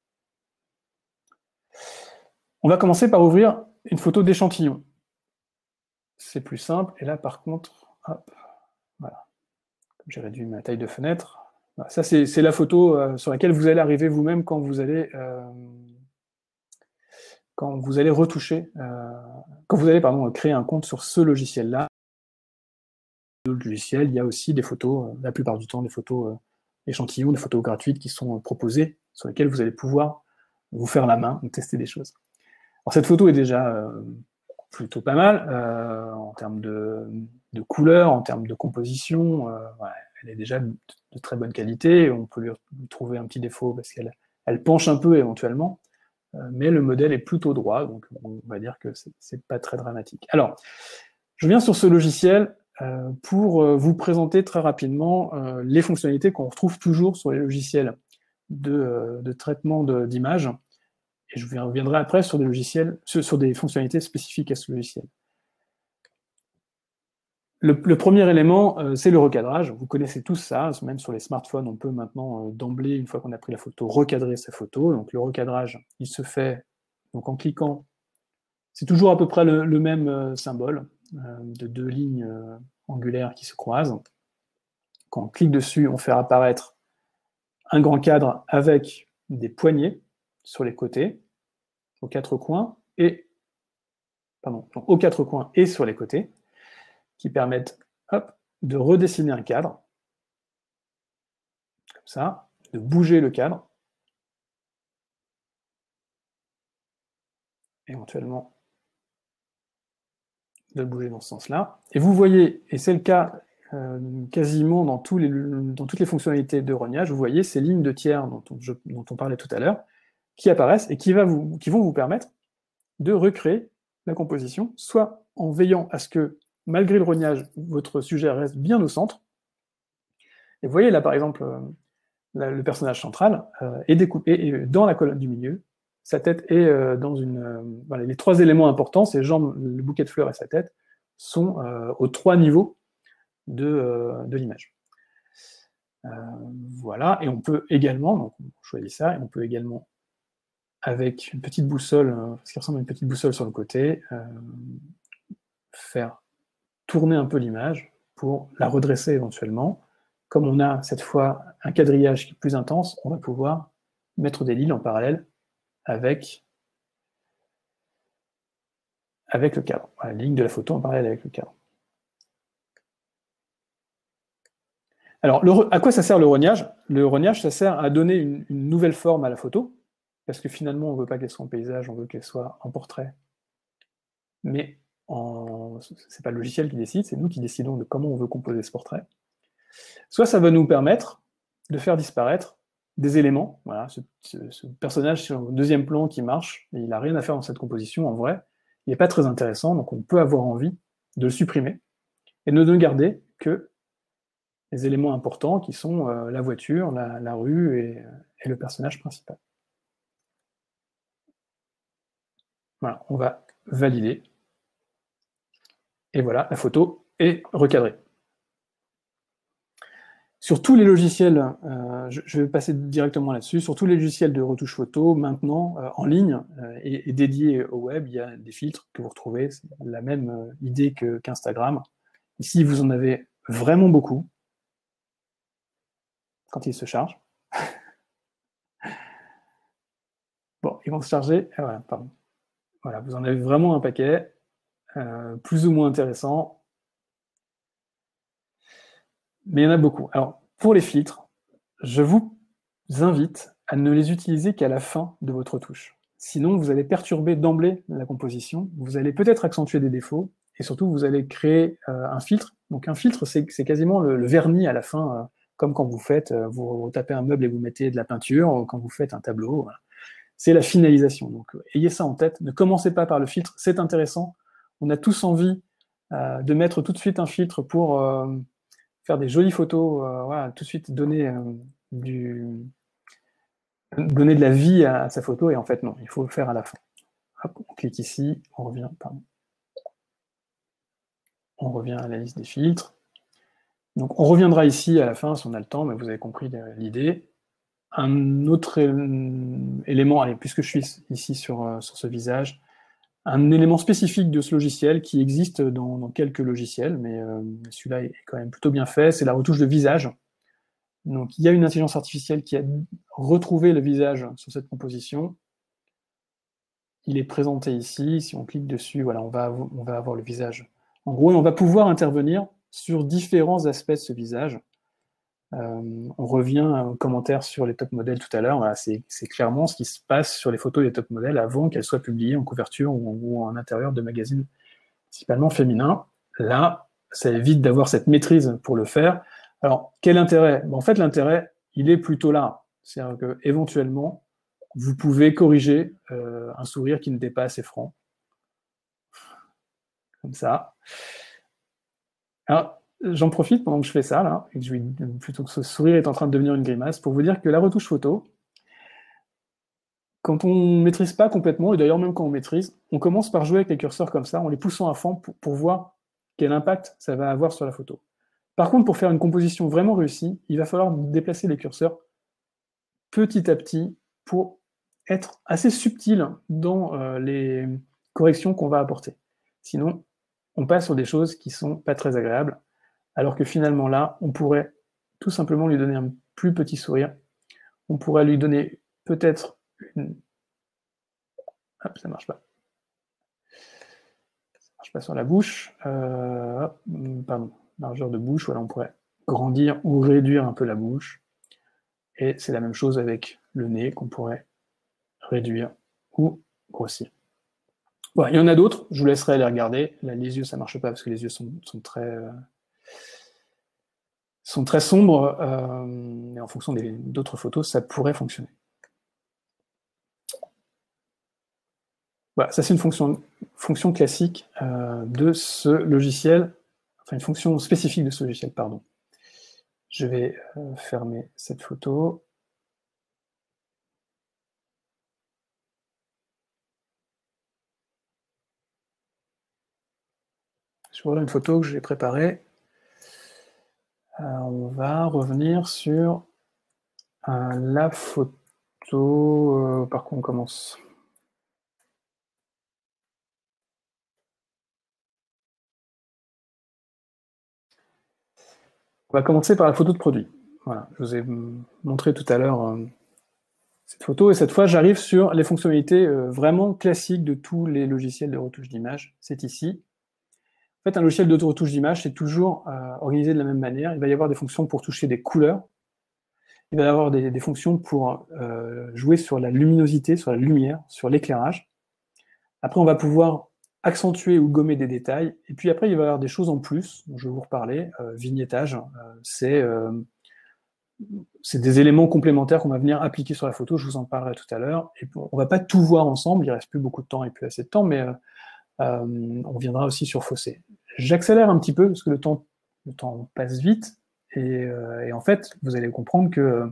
On va commencer par ouvrir une photo d'échantillon. C'est plus simple, et là par contre, hop, voilà, comme j'ai réduit ma taille de fenêtre, voilà, ça c'est la photo sur laquelle vous allez arriver vous-même quand vous allez retoucher, quand vous allez créer un compte sur ce logiciel-là. Dans le logiciel, il y a aussi des photos, la plupart du temps des photos échantillons, des photos gratuites qui sont proposées, sur lesquelles vous allez pouvoir vous faire la main, tester des choses. Alors cette photo est déjà plutôt pas mal, en termes de couleur, en termes de composition, ouais, elle est déjà de très bonne qualité, on peut lui trouver un petit défaut parce qu'elle penche un peu éventuellement, mais le modèle est plutôt droit, donc on va dire que c'est pas très dramatique. Alors, je viens sur ce logiciel pour vous présenter très rapidement les fonctionnalités qu'on retrouve toujours sur les logiciels de traitement d'images, et je reviendrai après sur des logiciels, sur des fonctionnalités spécifiques à ce logiciel. Le premier élément, c'est le recadrage. Vous connaissez tous ça, même sur les smartphones, on peut maintenant d'emblée, une fois qu'on a pris la photo, recadrer sa photo. Donc le recadrage, il se fait donc en cliquant. C'est toujours à peu près le même symbole de deux lignes angulaires qui se croisent. Quand on clique dessus, on fait apparaître un grand cadre avec des poignées sur les côtés, aux quatre coins et sur les côtés, qui permettent de redessiner un cadre, comme ça, de bouger le cadre, éventuellement de le bouger dans ce sens-là. Et vous voyez, et c'est le cas quasiment dans toutes les fonctionnalités de rognage, vous voyez ces lignes de tiers dont on parlait tout à l'heure, qui apparaissent et qui vont vous permettre de recréer la composition, soit en veillant à ce que, malgré le rognage, votre sujet reste bien au centre. Et vous voyez là, par exemple, le personnage central est découpé dans la colonne du milieu. Sa tête est dans une... voilà, les trois éléments importants, ses jambes, le bouquet de fleurs et sa tête, sont aux trois niveaux de l'image. Voilà, et on peut également, donc on choisit ça, et on peut également, avec une petite boussole, ce qui ressemble à une petite boussole sur le côté, faire tourner un peu l'image pour la redresser éventuellement. Comme on a cette fois un quadrillage qui est plus intense, on va pouvoir mettre des lignes en parallèle avec le cadre. Voilà, la ligne de la photo en parallèle avec le cadre. Alors, à quoi ça sert le rognage? Le rognage, ça sert à donner une nouvelle forme à la photo, parce que finalement, on ne veut pas qu'elle soit en paysage, on veut qu'elle soit en portrait. Mais c'est pas le logiciel qui décide, c'est nous qui décidons de comment on veut composer ce portrait. Soit ça va nous permettre de faire disparaître des éléments. Voilà, ce personnage sur le deuxième plan qui marche, et il n'a rien à faire dans cette composition, en vrai, il n'est pas très intéressant, donc on peut avoir envie de le supprimer, et de ne garder que les éléments importants qui sont la voiture, la rue et le personnage principal. Voilà, on va valider. Et voilà, la photo est recadrée. Sur tous les logiciels, je vais passer directement là-dessus, sur tous les logiciels de retouche photo, maintenant, en ligne, et dédiés au web, il y a des filtres que vous retrouvez, c'est la même idée qu'Instagram. Ici, vous en avez vraiment beaucoup, quand ils se chargent. Bon, ils vont se charger, voilà, pardon. Voilà, vous en avez vraiment un paquet, plus ou moins intéressant, mais il y en a beaucoup. Alors, pour les filtres, je vous invite à ne les utiliser qu'à la fin de votre retouche. Sinon, vous allez perturber d'emblée la composition, vous allez peut-être accentuer des défauts, et surtout, vous allez créer un filtre. Donc un filtre, c'est quasiment le vernis à la fin, comme quand vous faites, vous tapez un meuble et vous mettez de la peinture, ou quand vous faites un tableau. Voilà. C'est la finalisation. Donc ayez ça en tête, ne commencez pas par le filtre, c'est intéressant. On a tous envie de mettre tout de suite un filtre pour faire des jolies photos, voilà, tout de suite donner donner de la vie à sa photo, et en fait non, il faut le faire à la fin. Hop, on clique ici, on revient, pardon. On revient à la liste des filtres. Donc on reviendra ici à la fin si on a le temps, mais vous avez compris l'idée. Un autre élément, allez, puisque je suis ici sur ce visage, un élément spécifique de ce logiciel qui existe dans quelques logiciels, mais celui-là est quand même plutôt bien fait, c'est la retouche de visage. Donc il y a une intelligence artificielle qui a retrouvé le visage sur cette composition. Il est présenté ici, si on clique dessus, voilà, on va avoir le visage. En gros, on va pouvoir intervenir sur différents aspects de ce visage. On revient aux commentaires sur les top modèles tout à l'heure, voilà, c'est clairement ce qui se passe sur les photos des top modèles avant qu'elles soient publiées en couverture ou en intérieur de magazines principalement féminins. Là, ça évite d'avoir cette maîtrise pour le faire. Alors, quel intérêt? En fait, l'intérêt, il est plutôt là. C'est-à-dire qu'éventuellement, vous pouvez corriger un sourire qui n'était pas assez franc. Comme ça. Alors, j'en profite pendant que je fais ça, là, et que plutôt que ce sourire est en train de devenir une grimace, pour vous dire que la retouche photo, quand on ne maîtrise pas complètement, et d'ailleurs même quand on maîtrise, on commence par jouer avec les curseurs comme ça, en les poussant à fond pour voir quel impact ça va avoir sur la photo. Par contre, pour faire une composition vraiment réussie, il va falloir déplacer les curseurs petit à petit pour être assez subtil dans les corrections qu'on va apporter. Sinon, on passe sur des choses qui ne sont pas très agréables, alors que finalement là, on pourrait tout simplement lui donner un plus petit sourire. On pourrait lui donner peut-être une... Hop, ça marche pas. Ça marche pas sur la bouche. Pardon, largeur de bouche, voilà, on pourrait grandir ou réduire un peu la bouche. Et c'est la même chose avec le nez qu'on pourrait réduire ou grossir. Voilà, il y en a d'autres, je vous laisserai les regarder. Là, les yeux, ça marche pas parce que les yeux sont très sombres, et en fonction d'autres photos, ça pourrait fonctionner. Voilà, ça c'est une fonction classique de ce logiciel, enfin une fonction spécifique de ce logiciel, pardon. Je vais fermer cette photo. Je vois une photo que j'ai préparée. On va revenir sur la photo. Par quoi on commence? On va commencer par la photo de produit. Voilà, je vous ai montré tout à l'heure cette photo, et cette fois j'arrive sur les fonctionnalités vraiment classiques de tous les logiciels de retouche d'image. C'est ici. En fait, un logiciel de retouche d'image, c'est toujours organisé de la même manière. Il va y avoir des fonctions pour toucher des couleurs. Il va y avoir des fonctions pour jouer sur la luminosité, sur la lumière, sur l'éclairage. Après, on va pouvoir accentuer ou gommer des détails. Et puis après, il va y avoir des choses en plus, dont je vais vous reparler. Vignettage, c'est des éléments complémentaires qu'on va venir appliquer sur la photo, je vous en parlerai tout à l'heure. Et on va pas tout voir ensemble, il reste plus beaucoup de temps et plus assez de temps, mais on viendra aussi sur Fossé. J'accélère un petit peu, parce que le temps passe vite, et en fait, vous allez comprendre que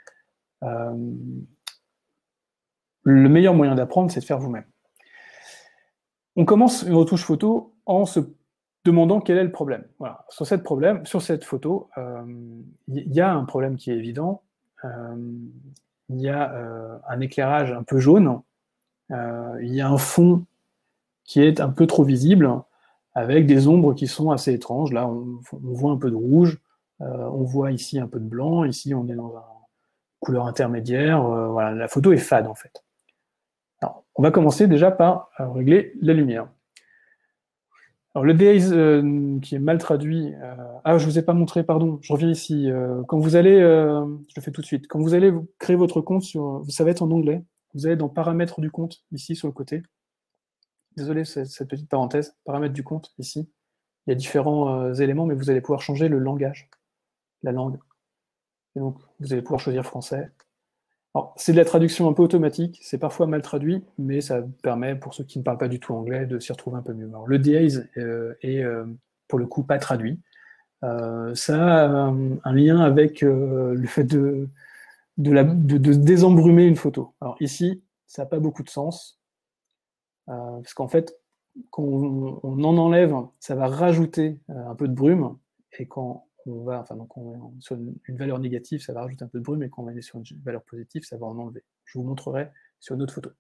le meilleur moyen d'apprendre, c'est de faire vous-même. On commence une retouche photo en se demandant quel est le problème. Voilà. Sur cette photo, il y a un problème qui est évident. Il y a un éclairage un peu jaune. Il y a un fond qui est un peu trop visible, avec des ombres qui sont assez étranges. Là, on voit un peu de rouge. On voit ici un peu de blanc. Ici, on est dans une couleur intermédiaire. Voilà, la photo est fade, en fait. Alors, on va commencer déjà par régler la lumière. Alors, le DAIS qui est mal traduit... ah, je ne vous ai pas montré, pardon, je reviens ici. Quand vous allez... je le fais tout de suite. Quand vous allez créer votre compte, ça va être en anglais. Vous allez dans Paramètres du compte, ici, sur le côté. Désolé, cette petite parenthèse. Paramètres du compte, ici. Il y a différents éléments, mais vous allez pouvoir changer le langage, la langue. Et donc, vous allez pouvoir choisir français. Alors, c'est de la traduction un peu automatique, c'est parfois mal traduit, mais ça permet, pour ceux qui ne parlent pas du tout anglais, de s'y retrouver un peu mieux. Alors, le DAIS est, pour le coup, pas traduit. Ça a un lien avec le fait de désembrumer une photo. Alors ici, ça n'a pas beaucoup de sens, parce qu'en fait, quand on en enlève, ça va rajouter un peu de brume, et quand donc on est sur une valeur négative, ça va rajouter un peu de brume, et quand on est sur une valeur positive, ça va en enlever. Je vous montrerai sur une autre photo.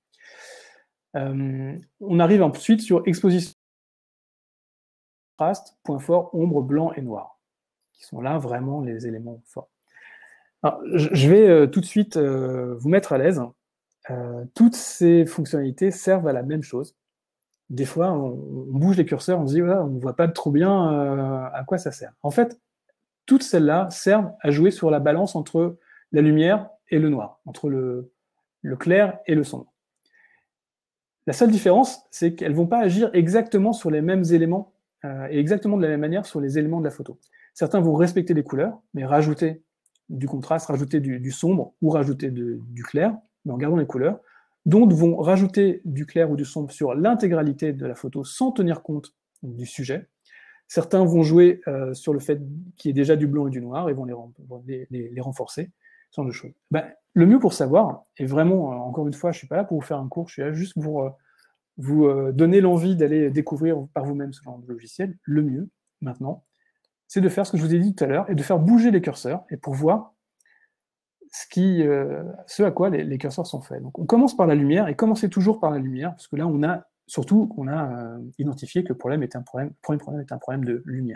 On arrive ensuite sur exposition, contraste, point fort, ombre, blanc et noir, qui sont là vraiment les éléments forts. Alors, je vais tout de suite vous mettre à l'aise. Toutes ces fonctionnalités servent à la même chose. Des fois, on bouge les curseurs, on se dit, voilà, on ne voit pas trop bien à quoi ça sert. En fait, toutes celles-là servent à jouer sur la balance entre la lumière et le noir, entre le clair et le sombre. La seule différence, c'est qu'elles ne vont pas agir exactement sur les mêmes éléments et exactement de la même manière sur les éléments de la photo. Certains vont respecter les couleurs, mais rajouter du contraste, rajouter du sombre ou rajouter du clair, mais en gardant les couleurs. D'autres vont rajouter du clair ou du sombre sur l'intégralité de la photo sans tenir compte du sujet. Certains vont jouer sur le fait qu'il y ait déjà du blanc et du noir et vont les renforcer, ce genre de choses. Ben, le mieux pour savoir, et vraiment, encore une fois, je ne suis pas là pour vous faire un cours, je suis là juste pour vous donner l'envie d'aller découvrir par vous-même ce genre de logiciel. Le mieux, maintenant, c'est de faire ce que je vous ai dit tout à l'heure et de faire bouger les curseurs et pour voir ce à quoi les curseurs sont faits. Donc on commence par la lumière, et commencez toujours par la lumière, parce que là on a identifié que le premier problème est un problème de lumière.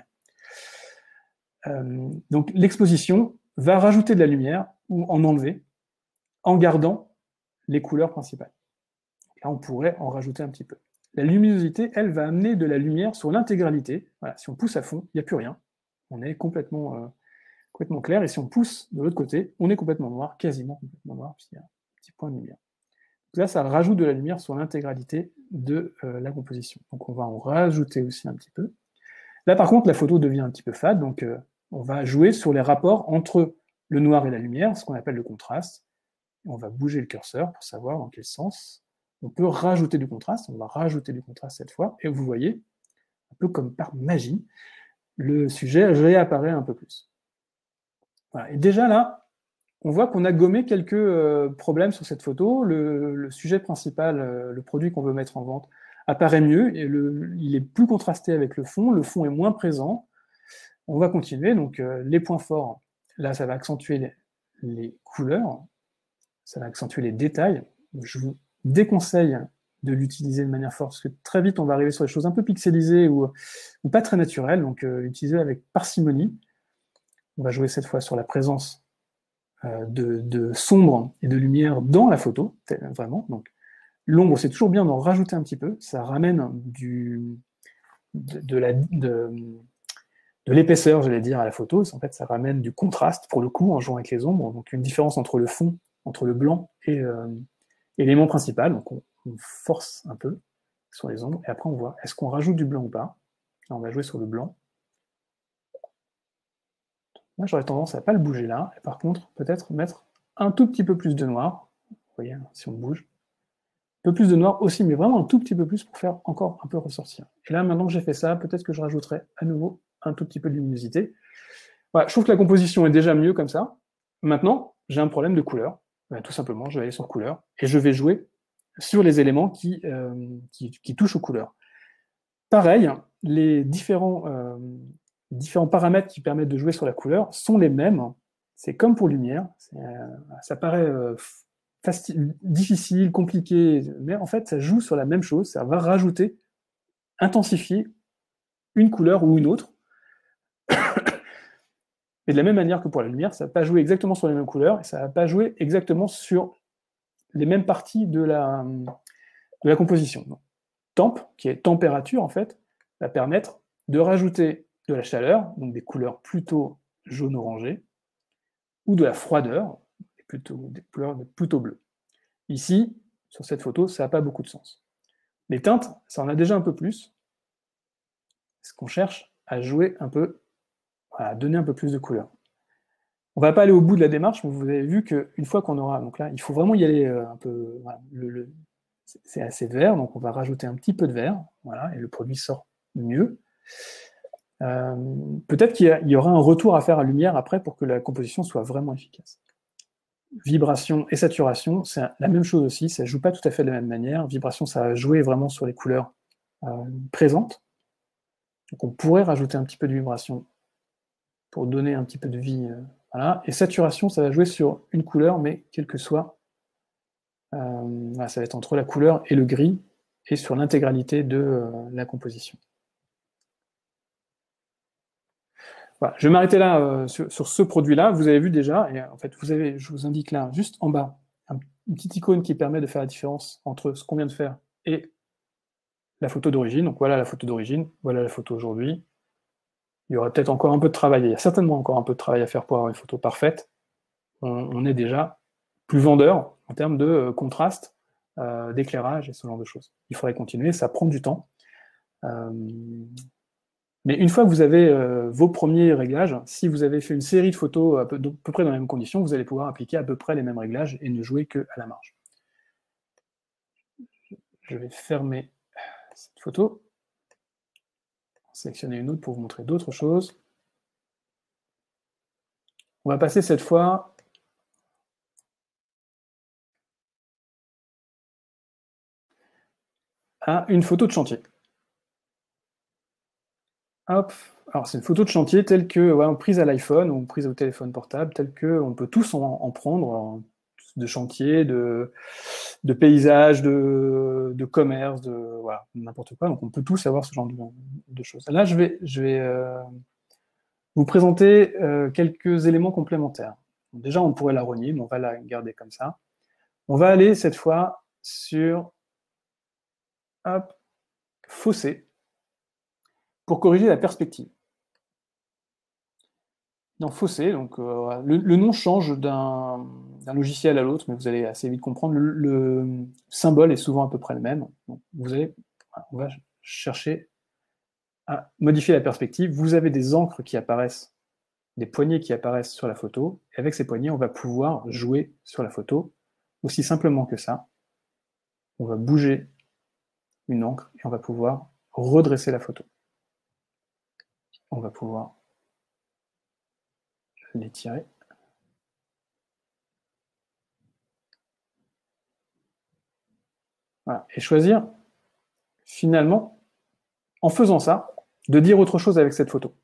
Donc l'exposition va rajouter de la lumière ou en enlever en gardant les couleurs principales. Là on pourrait en rajouter un petit peu. La luminosité, elle, va amener de la lumière sur l'intégralité. Voilà, si on pousse à fond, il n'y a plus rien. On est complètement clair, et si on pousse de l'autre côté, on est complètement noir, quasiment complètement noir, puisqu'il y a un petit point de lumière. Donc là, ça rajoute de la lumière sur l'intégralité de la composition. Donc on va en rajouter aussi un petit peu. Là, par contre, la photo devient un petit peu fade, donc on va jouer sur les rapports entre le noir et la lumière, ce qu'on appelle le contraste. Et on va bouger le curseur pour savoir dans quel sens on peut rajouter du contraste. On va rajouter du contraste cette fois, et vous voyez, un peu comme par magie, le sujet réapparaît un peu plus. Voilà. Et déjà là, on voit qu'on a gommé quelques problèmes sur cette photo. Le sujet principal, le produit qu'on veut mettre en vente, apparaît mieux, et il est plus contrasté avec le fond est moins présent. On va continuer, donc les points forts, là ça va accentuer les couleurs, ça va accentuer les détails. Je vous déconseille de l'utiliser de manière forte, parce que très vite on va arriver sur des choses un peu pixelisées ou pas très naturelles, donc utilisez avec parcimonie. On va jouer cette fois sur la présence de sombre et de lumière dans la photo, vraiment. Donc, l'ombre, c'est toujours bien d'en rajouter un petit peu, ça ramène de l'épaisseur, j'allais dire, à la photo. En fait, ça ramène du contraste, pour le coup, en jouant avec les ombres, donc une différence entre le fond, entre le blanc et l'élément principal, donc on force un peu, sont les ombres, et après on voit, est-ce qu'on rajoute du blanc ou pas? Là, on va jouer sur le blanc. Moi, j'aurais tendance à ne pas le bouger là, et par contre, peut-être mettre un tout petit peu plus de noir. Vous voyez, si on bouge. Un peu plus de noir aussi, mais vraiment un tout petit peu plus pour faire encore un peu ressortir. Et là, maintenant que j'ai fait ça, peut-être que je rajouterai à nouveau un tout petit peu de luminosité. Voilà, je trouve que la composition est déjà mieux comme ça. Maintenant, j'ai un problème de couleur. Ben, tout simplement, je vais aller sur couleur, et je vais jouer sur les éléments qui touchent aux couleurs. Pareil, les différents paramètres qui permettent de jouer sur la couleur sont les mêmes. C'est comme pour lumière. Ça paraît difficile, compliqué, mais en fait, ça joue sur la même chose. Ça va rajouter, intensifier une couleur ou une autre. Et de la même manière que pour la lumière, ça ne va pas jouer exactement sur les mêmes couleurs, et ça ne va pas jouer exactement sur les mêmes parties de la composition. Donc, temp, qui est température en fait, va permettre de rajouter de la chaleur, donc des couleurs plutôt jaune-orangé, ou de la froideur, des couleurs plutôt bleues. Ici, sur cette photo, ça n'a pas beaucoup de sens. Les teintes, ça en a déjà un peu plus, parce qu'on cherche à jouer un peu, à donner un peu plus de couleur. On ne va pas aller au bout de la démarche, mais vous avez vu qu'une fois qu'on aura, donc là, il faut vraiment y aller un peu, voilà, c'est assez vert, donc on va rajouter un petit peu de vert, voilà, et le produit sort mieux. Peut-être qu'il y aura un retour à faire à lumière après pour que la composition soit vraiment efficace. Vibration et saturation, c'est la même chose aussi, ça ne joue pas tout à fait de la même manière. Vibration, ça va jouer vraiment sur les couleurs présentes. Donc on pourrait rajouter un petit peu de vibration pour donner un petit peu de vie. Voilà. Et saturation, ça va jouer sur une couleur, mais quel que soit, voilà, ça va être entre la couleur et le gris, et sur l'intégralité de la composition. Voilà, je vais m'arrêter là sur ce produit-là. Vous avez vu déjà, et en fait, je vous indique là, juste en bas, une petite icône qui permet de faire la différence entre ce qu'on vient de faire et la photo d'origine. Donc voilà la photo d'origine, voilà la photo aujourd'hui. Il y aurait peut-être encore un peu de travail, il y a certainement encore un peu de travail à faire pour avoir une photo parfaite. On est déjà plus vendeur en termes de contraste, d'éclairage et ce genre de choses. Il faudrait continuer, ça prend du temps. Mais une fois que vous avez vos premiers réglages, si vous avez fait une série de photos à peu près dans les mêmes conditions, vous allez pouvoir appliquer à peu près les mêmes réglages et ne jouer qu'à la marge. Je vais fermer cette photo, sélectionner une autre pour vous montrer d'autres choses. On va passer cette fois à une photo de chantier. Hop, alors c'est une photo de chantier telle que, voilà, prise à l'iPhone ou prise au téléphone portable, telle qu'on peut tous en prendre, de chantier, de paysage, de commerce, de voilà, n'importe quoi. Donc on peut tous avoir ce genre de choses. Là, je vais vous présenter quelques éléments complémentaires. Donc, déjà, on pourrait la renier, mais on va la garder comme ça. On va aller cette fois sur hop, fossé pour corriger la perspective. Dans fossé, donc le nom change d'un logiciel à l'autre, mais vous allez assez vite comprendre. Le symbole est souvent à peu près le même. Donc on va chercher à modifier la perspective. Vous avez des encres qui apparaissent, des poignées qui apparaissent sur la photo, et avec ces poignées, on va pouvoir jouer sur la photo, aussi simplement que ça. On va bouger une encre, et on va pouvoir redresser la photo. On va pouvoir l'étirer. Voilà. Et choisir, finalement, en faisant ça, de dire autre chose avec cette photo.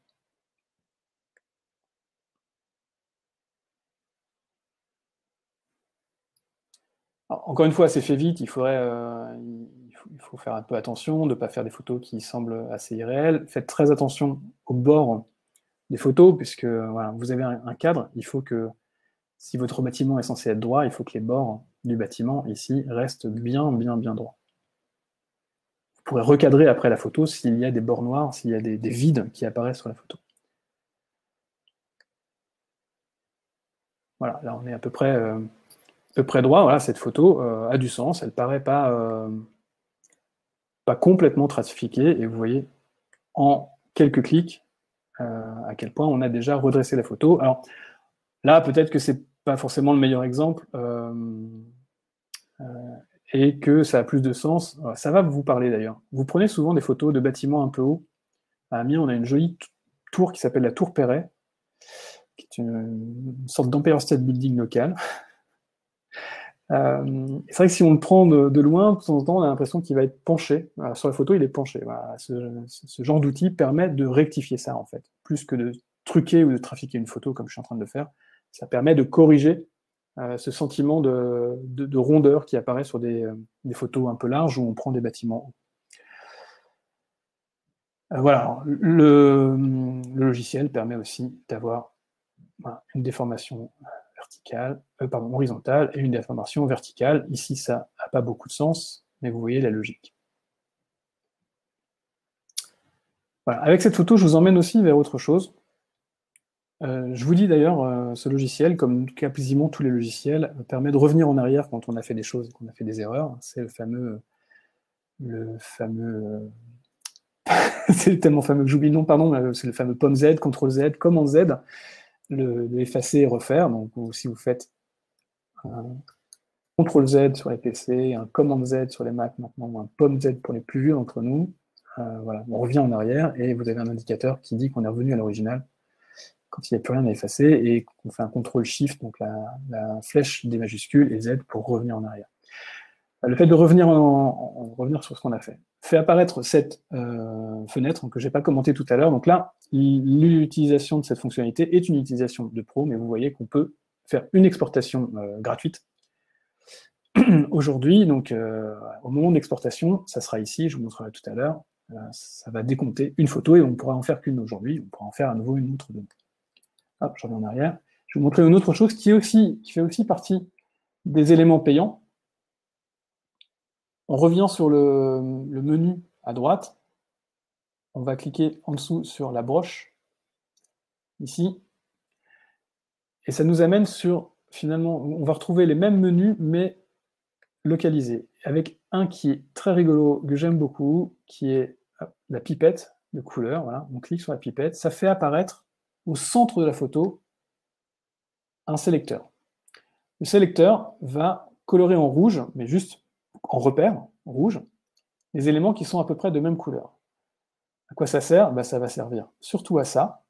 Alors, encore une fois, c'est fait vite, il faut faire un peu attention, de ne pas faire des photos qui semblent assez irréelles. Faites très attention au bord des photos, puisque voilà, vous avez un cadre, il faut que, si votre bâtiment est censé être droit, il faut que les bords du bâtiment, ici, restent bien droits. Vous pourrez recadrer après la photo s'il y a des bords noirs, s'il y a des vides qui apparaissent sur la photo. Voilà, là on est à peu près droit. Voilà, cette photo a du sens, elle paraît pas pas complètement trafiqué, et vous voyez en quelques clics à quel point on a déjà redressé la photo. Alors là, peut-être que c'est pas forcément le meilleur exemple, et que ça a plus de sens. Ça va vous parler d'ailleurs. Vous prenez souvent des photos de bâtiments un peu hauts. À Amiens, on a une jolie tour qui s'appelle la Tour Perret, qui est une sorte d'Empire State Building local. C'est vrai que si on le prend de loin, de temps en temps, on a l'impression qu'il va être penché. Voilà, sur la photo, il est penché. Voilà, ce genre d'outil permet de rectifier ça, en fait. Plus que de truquer ou de trafiquer une photo, comme je suis en train de le faire, ça permet de corriger ce sentiment de rondeur qui apparaît sur des photos un peu larges où on prend des bâtiments. Voilà, le logiciel permet aussi d'avoir une déformation verticale, horizontale et une déformation verticale. Ici, ça n'a pas beaucoup de sens, mais vous voyez la logique. Voilà. Avec cette photo, je vous emmène aussi vers autre chose. Je vous dis d'ailleurs, ce logiciel, comme quasiment tous les logiciels, permet de revenir en arrière quand on a fait des choses et qu'on a fait des erreurs. C'est c'est tellement fameux que j'oublie le nom, pardon, c'est le fameux pomme Z, CTRL Z, commande Z, le effacer et refaire. Donc si vous faites un CTRL Z sur les PC, un commande Z sur les Mac maintenant, ou un pomme Z pour les plus vieux d'entre nous, voilà, on revient en arrière et vous avez un indicateur qui dit qu'on est revenu à l'original quand il n'y a plus rien à effacer, et qu'on fait un CTRL SHIFT, donc la flèche des majuscules, et Z pour revenir en arrière. Le fait de revenir sur ce qu'on a fait apparaître cette fenêtre que je n'ai pas commentée tout à l'heure. Donc là, l'utilisation de cette fonctionnalité est une utilisation de pro, mais vous voyez qu'on peut faire une exportation gratuite. Aujourd'hui, donc au moment de l'exportation, ça sera ici, je vous montrerai tout à l'heure, ça va décompter une photo et on ne pourra en faire qu'une aujourd'hui, on pourra en faire à nouveau une autre demain. Hop, je reviens en arrière. Je vais vous montrer une autre chose qui fait aussi partie des éléments payants. On revient sur le menu à droite. On va cliquer en dessous sur la broche, ici. Et ça nous amène sur, finalement, on va retrouver les mêmes menus, mais localisés. Avec un qui est très rigolo, que j'aime beaucoup, qui est la pipette de couleur. Voilà. On clique sur la pipette. Ça fait apparaître au centre de la photo un sélecteur. Le sélecteur va colorer en rouge, mais juste en repère, rouge, les éléments qui sont à peu près de même couleur. À quoi ça sert? Ça va servir surtout à ça.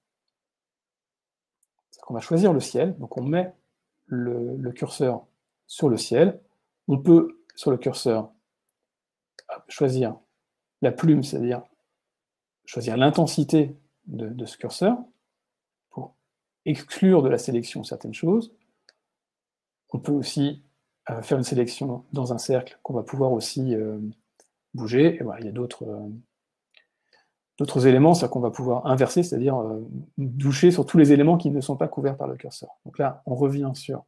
On va choisir le ciel, donc on met le curseur sur le ciel. On peut, sur le curseur, choisir la plume, c'est-à-dire choisir l'intensité de ce curseur pour exclure de la sélection certaines choses. On peut aussi faire une sélection dans un cercle qu'on va pouvoir aussi bouger. Et voilà, il y a d'autres éléments, c'est-à-dire qu'on va pouvoir inverser, c'est-à-dire toucher sur tous les éléments qui ne sont pas couverts par le curseur. Donc là, on revient sur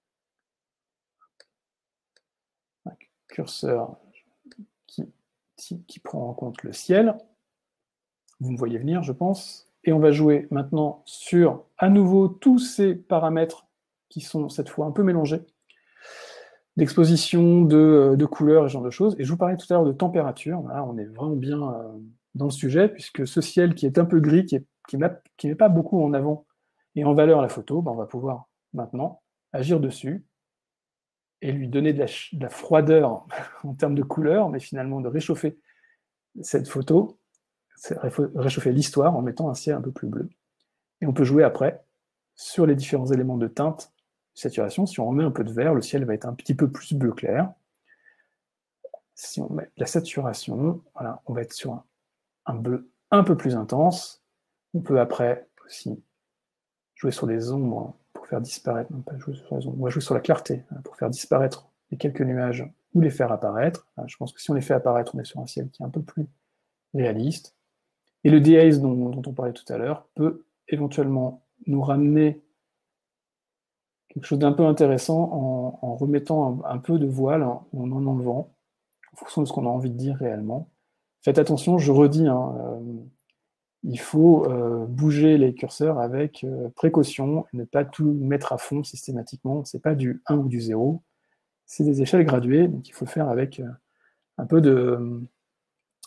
un curseur qui prend en compte le ciel. Vous me voyez venir, je pense. Et on va jouer maintenant sur, à nouveau, tous ces paramètres qui sont cette fois un peu mélangés, d'exposition, de couleurs et ce genre de choses. Et je vous parlais tout à l'heure de température. Là, on est vraiment bien dans le sujet, puisque ce ciel qui est un peu gris, qui met pas beaucoup en avant et en valeur la photo, on va pouvoir maintenant agir dessus et lui donner de la froideur en termes de couleur, mais finalement de réchauffer cette photo, réchauffer l'histoire en mettant un ciel un peu plus bleu. Et on peut jouer après sur les différents éléments de teinte, de saturation. Si on remet un peu de vert, le ciel va être un petit peu plus bleu clair. Si on met de la saturation, voilà, on va être sur un bleu un peu plus intense. On peut après aussi jouer sur les ombres pour faire disparaître, non pas jouer sur les ombres, on va jouer sur la clarté pour faire disparaître les quelques nuages ou les faire apparaître. Je pense que si on les fait apparaître, on est sur un ciel qui est un peu plus réaliste. Et le dehaze dont on parlait tout à l'heure peut éventuellement nous ramener quelque chose d'un peu intéressant en remettant un peu de voile, ou en enlevant, en fonction de ce qu'on a envie de dire réellement. Faites attention, je redis, il faut bouger les curseurs avec précaution, et ne pas tout mettre à fond systématiquement. C'est pas du 1 ou du 0, c'est des échelles graduées, donc il faut le faire avec un peu de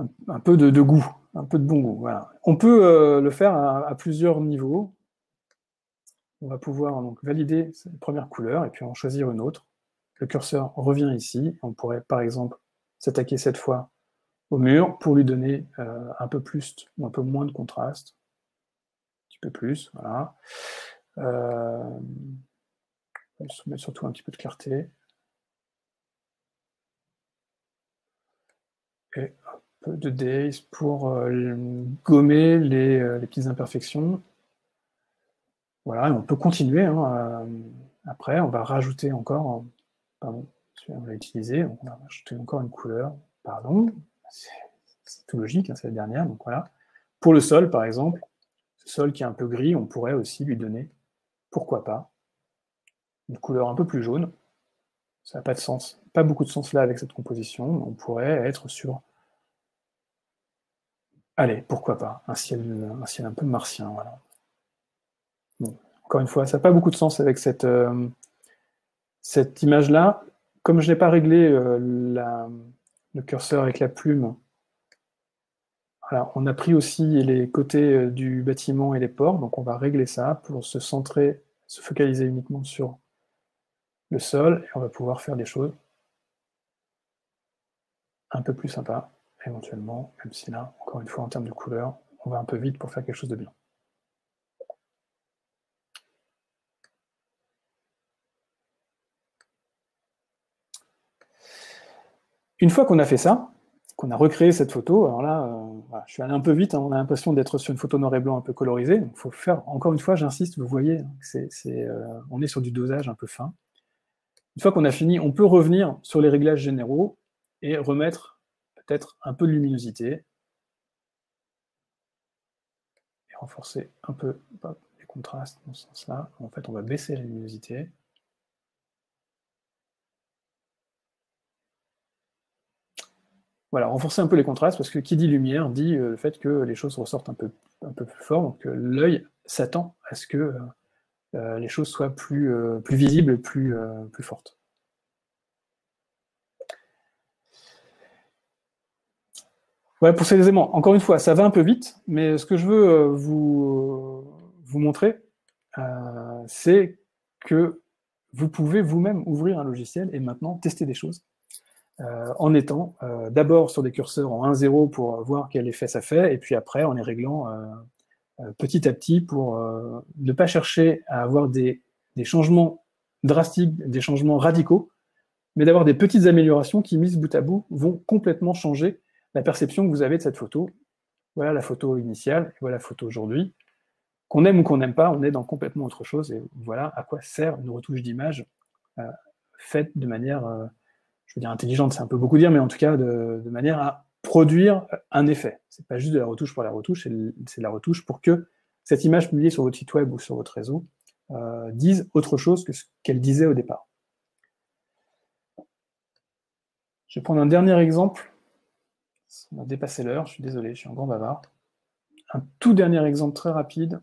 un peu de goût, un peu de bon goût. Voilà. On peut le faire à plusieurs niveaux. On va pouvoir donc valider cette première couleur et puis en choisir une autre. Le curseur revient ici. On pourrait par exemple s'attaquer cette fois au mur pour lui donner un peu plus ou un peu moins de contraste. Un petit peu plus, voilà. On va mettre surtout un petit peu de clarté. Et un peu de daze pour gommer les petites imperfections. Voilà, et on peut continuer. Hein, après, on va rajouter encore. Pardon, on va utiliser. On va rajouter encore une couleur. Pardon, c'est tout logique, hein, c'est la dernière. Donc voilà. Pour le sol, par exemple, ce sol qui est un peu gris, on pourrait aussi lui donner, pourquoi pas, une couleur un peu plus jaune. Ça n'a pas de sens, pas beaucoup de sens là avec cette composition. On pourrait être sur. Allez, pourquoi pas, un ciel un peu martien. Voilà. Bon, encore une fois, ça n'a pas beaucoup de sens avec cette image-là. Comme je n'ai pas réglé le curseur avec la plume, voilà, on a pris aussi les côtés du bâtiment et les ports, donc on va régler ça pour se centrer, se focaliser uniquement sur le sol, et on va pouvoir faire des choses un peu plus sympas, éventuellement, même si là, encore une fois, en termes de couleur, on va un peu vite pour faire quelque chose de bien. Une fois qu'on a fait ça, qu'on a recréé cette photo, alors là, voilà, je suis allé un peu vite, hein, on a l'impression d'être sur une photo noir et blanc un peu colorisée, donc il faut faire, encore une fois, j'insiste, vous voyez, hein, on est sur du dosage un peu fin. Une fois qu'on a fini, on peut revenir sur les réglages généraux et remettre peut-être un peu de luminosité, et renforcer un peu les contrastes dans ce sens-là. En fait, on va baisser la luminosité. Voilà, renforcer un peu les contrastes, parce que qui dit lumière dit le fait que les choses ressortent un peu plus fort, donc l'œil s'attend à ce que les choses soient plus visibles, plus fortes. Ouais, pour ces éléments, encore une fois, ça va un peu vite, mais ce que je veux vous montrer, c'est que vous pouvez vous-même ouvrir un logiciel et maintenant tester des choses. En étant d'abord sur des curseurs en 1-0 pour voir quel effet ça fait, et puis après en les réglant petit à petit pour ne pas chercher à avoir des changements drastiques, des changements radicaux, mais d'avoir des petites améliorations qui, mises bout à bout, vont complètement changer la perception que vous avez de cette photo. Voilà la photo initiale, et voilà la photo aujourd'hui. Qu'on aime ou qu'on n'aime pas, on est dans complètement autre chose, et voilà à quoi sert une retouche d'image faite de manière je veux dire intelligente, c'est un peu beaucoup dire, mais en tout cas de manière à produire un effet. C'est pas juste de la retouche pour la retouche, c'est de la retouche pour que cette image publiée sur votre site web ou sur votre réseau dise autre chose que ce qu'elle disait au départ. Je vais prendre un dernier exemple. On a dépassé l'heure, je suis désolé, je suis un grand bavard. Un tout dernier exemple très rapide.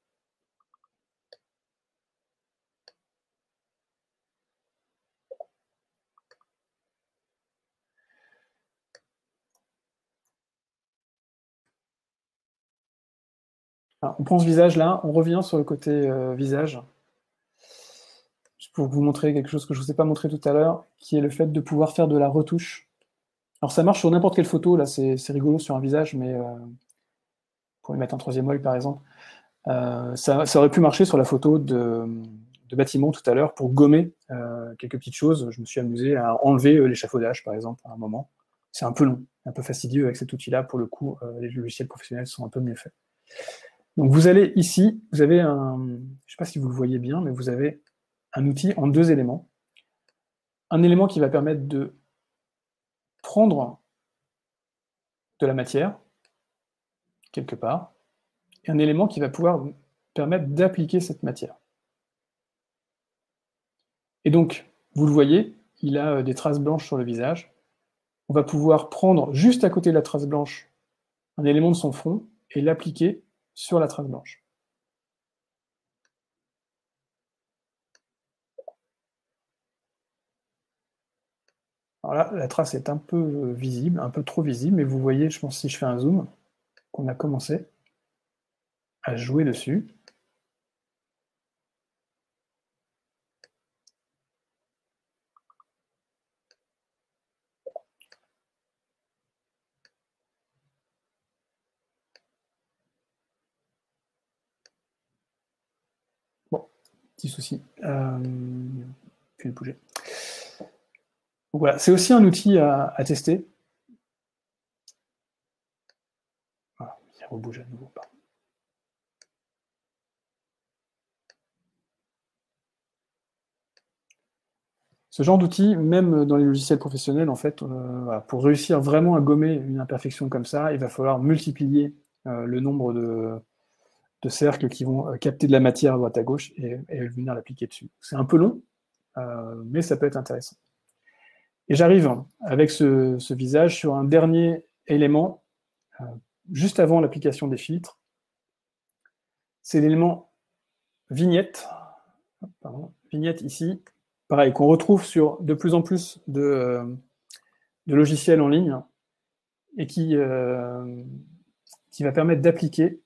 Alors, on prend ce visage-là, on revient sur le côté visage, pour vous montrer quelque chose que je ne vous ai pas montré tout à l'heure, qui est le fait de pouvoir faire de la retouche. Alors ça marche sur n'importe quelle photo, là c'est rigolo sur un visage, mais pour lui mettre un troisième œil par exemple, ça aurait pu marcher sur la photo de bâtiment tout à l'heure pour gommer quelques petites choses. Je me suis amusé à enlever l'échafaudage par exemple à un moment. C'est un peu long, un peu fastidieux avec cet outil-là, pour le coup, les logiciels professionnels sont un peu mieux faits. Donc vous allez ici, vous avez un, je ne sais pas si vous le voyez bien, mais vous avez un outil en 2 éléments. Un élément qui va permettre de prendre de la matière, quelque part, et un élément qui va pouvoir permettre d'appliquer cette matière. Et donc, vous le voyez, il a des traces blanches sur le visage. On va pouvoir prendre juste à côté de la trace blanche un élément de son front et l'appliquer sur la trace blanche. Alors là, la trace est un peu visible, un peu trop visible, mais vous voyez, je pense, si je fais un zoom, qu'on a commencé à jouer dessus. Bon, petit souci. Puis bouger. Donc voilà, c'est aussi un outil à tester. Voilà, il rebouge à nouveau. Pardon. Ce genre d'outil, même dans les logiciels professionnels, en fait, voilà, pour réussir vraiment à gommer une imperfection comme ça, il va falloir multiplier le nombre de cercles qui vont capter de la matière à droite à gauche et venir l'appliquer dessus. C'est un peu long, mais ça peut être intéressant. Et j'arrive avec ce visage sur un dernier élément, juste avant l'application des filtres. C'est l'élément vignette, pardon, vignette ici, pareil, qu'on retrouve sur de plus en plus de logiciels en ligne et qui va permettre d'appliquer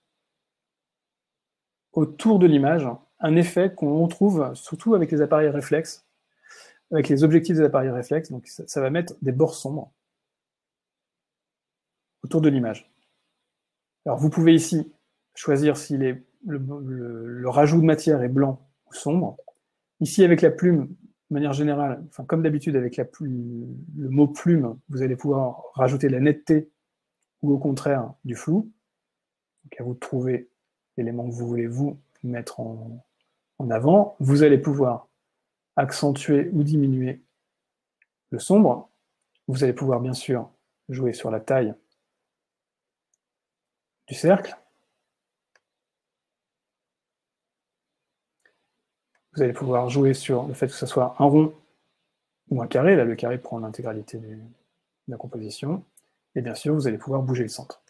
autour de l'image un effet qu'on trouve surtout avec les appareils réflexes, avec les objectifs des appareils réflexes. Donc ça va mettre des bords sombres autour de l'image. Alors vous pouvez ici choisir si le rajout de matière est blanc ou sombre. Ici, avec la plume, de manière générale, enfin, comme d'habitude avec le mot plume, vous allez pouvoir rajouter de la netteté ou au contraire du flou. Donc à vous de trouver l'élément que vous voulez vous mettre en avant. Vous allez pouvoir accentuer ou diminuer le sombre. Vous allez pouvoir bien sûr jouer sur la taille du cercle. Vous allez pouvoir jouer sur le fait que ce soit un rond ou un carré. Là, le carré prend l'intégralité de la composition. Et bien sûr, vous allez pouvoir bouger le centre.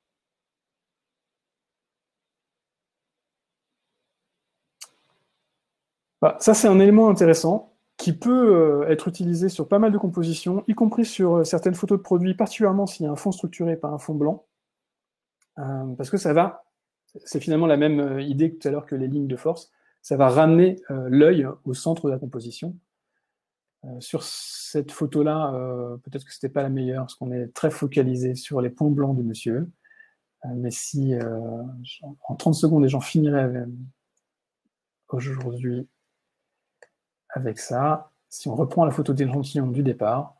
Voilà, ça, c'est un élément intéressant qui peut être utilisé sur pas mal de compositions, y compris sur certaines photos de produits, particulièrement s'il y a un fond structuré par un fond blanc, parce que ça va, c'est finalement la même idée que tout à l'heure que les lignes de force, ça va ramener l'œil au centre de la composition. Sur cette photo-là, peut-être que c'était pas la meilleure, parce qu'on est très focalisé sur les points blancs du monsieur, mais si en 30 secondes, les gens finiraient aujourd'hui avec ça, si on reprend la photo d'échantillon du départ,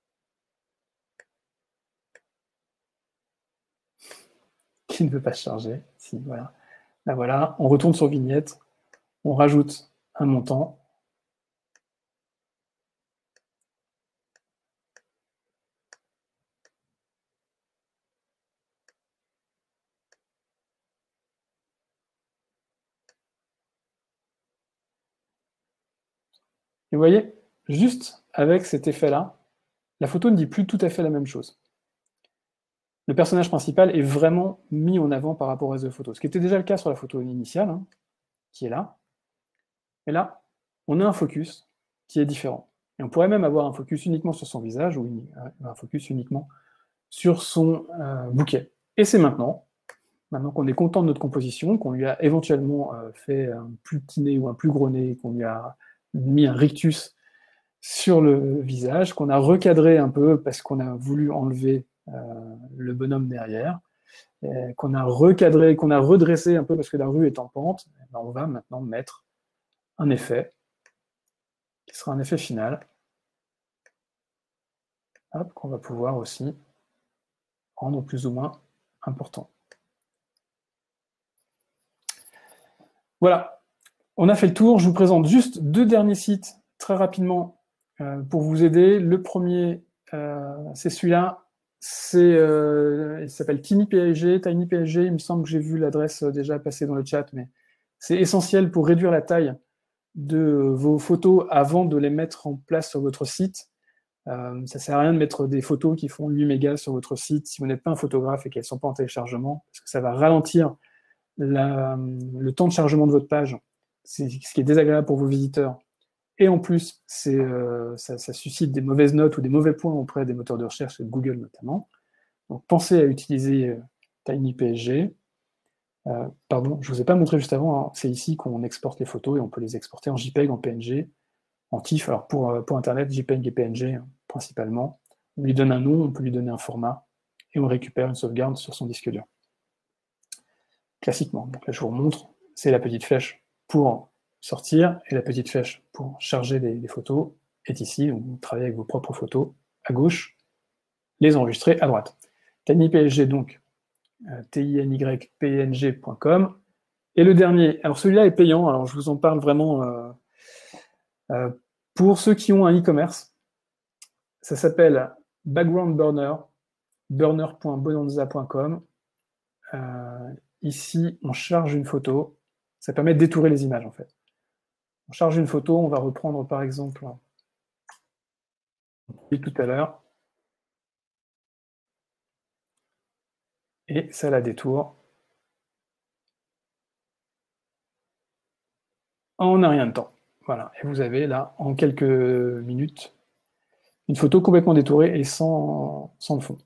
qui ne veut pas se charger, si, voilà. Là, voilà, on retourne sur vignette, on rajoute un montant. Et vous voyez, juste avec cet effet-là, la photo ne dit plus tout à fait la même chose. Le personnage principal est vraiment mis en avant par rapport au reste de la photo, ce qui était déjà le cas sur la photo initiale, hein, qui est là. Et là, on a un focus qui est différent. Et on pourrait même avoir un focus uniquement sur son visage ou un focus uniquement sur son bouquet. Et c'est maintenant qu'on est content de notre composition, qu'on lui a éventuellement fait un plus petit nez ou un plus gros nez, qu'on lui a mis un rictus sur le visage, qu'on a recadré un peu parce qu'on a voulu enlever le bonhomme derrière, qu'on a recadré, qu'on a redressé un peu parce que la rue est en pente, ben on va maintenant mettre un effet qui sera un effet final, qu'on va pouvoir aussi rendre plus ou moins important. Voilà, on a fait le tour. Je vous présente juste deux derniers sites très rapidement pour vous aider. Le premier, c'est celui-là. Il s'appelle TinyPSG. TinyPSG, il me semble que j'ai vu l'adresse déjà passer dans le chat, mais c'est essentiel pour réduire la taille de vos photos avant de les mettre en place sur votre site. Ça ne sert à rien de mettre des photos qui font 8 mégas sur votre site si vous n'êtes pas un photographe et qu'elles ne sont pas en téléchargement, parce que ça va ralentir le temps de chargement de votre page, c'est ce qui est désagréable pour vos visiteurs et en plus, ça suscite des mauvaises notes ou des mauvais points auprès des moteurs de recherche et de Google notamment. Donc pensez à utiliser TinyPSG. Pardon, je ne vous ai pas montré juste avant, hein, c'est ici qu'on exporte les photos et on peut les exporter en JPEG, en PNG, en TIFF. Alors pour Internet, JPEG et PNG hein, principalement. On lui donne un nom, on peut lui donner un format et on récupère une sauvegarde sur son disque dur. Classiquement. Donc là, je vous remontre, c'est la petite flèche pour sortir et la petite flèche pour charger les photos est ici. Donc vous travaillez avec vos propres photos à gauche, les enregistrer à droite. TinyPSG donc, tinypng.com. Et le dernier, alors celui-là est payant, alors je vous en parle vraiment pour ceux qui ont un e-commerce. Ça s'appelle Background Burner, burner.bonanza.com. Ici, on charge une photo. Ça permet de détourer les images, en fait. On charge une photo, on va reprendre, par exemple, tout à l'heure. Et ça la détourne en un rien de temps. Voilà. Et vous avez là, en quelques minutes, une photo complètement détourée et sans le fond.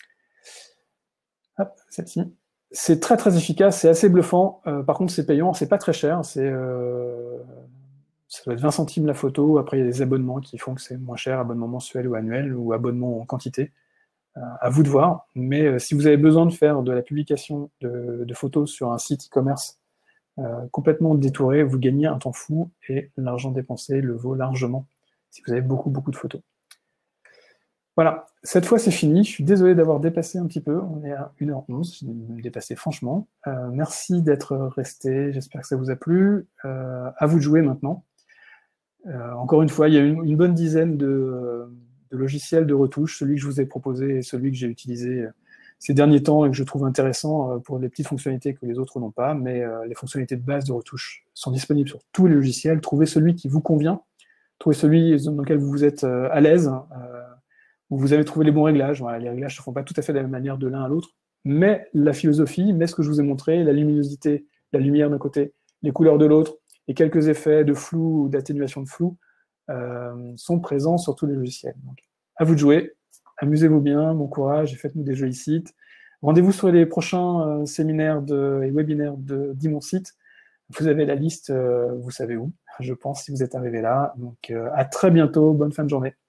Hop, celle-ci. C'est très très efficace, c'est assez bluffant. Par contre, c'est payant, c'est pas très cher. Ça doit être 20 centimes la photo. Après, il y a des abonnements qui font que c'est moins cher, abonnement mensuel ou annuel, ou abonnement en quantité. À vous de voir. Mais si vous avez besoin de faire de la publication de photos sur un site e-commerce complètement détouré, vous gagnez un temps fou et l'argent dépensé le vaut largement si vous avez beaucoup beaucoup de photos. Voilà, cette fois c'est fini, je suis désolé d'avoir dépassé un petit peu, on est à 1h11, j'ai dépassé franchement. Merci d'être resté, j'espère que ça vous a plu. À vous de jouer maintenant. Encore une fois, il y a une bonne dizaine de logiciels de retouche, celui que je vous ai proposé et celui que j'ai utilisé ces derniers temps et que je trouve intéressant pour les petites fonctionnalités que les autres n'ont pas, mais les fonctionnalités de base de retouche sont disponibles sur tous les logiciels. Trouvez celui qui vous convient, trouvez celui dans lequel vous êtes à l'aise, où vous avez trouvé les bons réglages. Voilà, les réglages ne se font pas tout à fait de la même manière de l'un à l'autre, mais la philosophie, mais ce que je vous ai montré, la luminosité, la lumière d'un côté, les couleurs de l'autre, et quelques effets de flou ou d'atténuation de flou sont présents sur tous les logiciels. Donc, à vous de jouer, amusez-vous bien, bon courage, et faites-nous des jolis sites. Rendez-vous sur les prochains séminaires et webinaires de mon site. Vous avez la liste, vous savez où, je pense, si vous êtes arrivé là. Donc, à très bientôt, bonne fin de journée.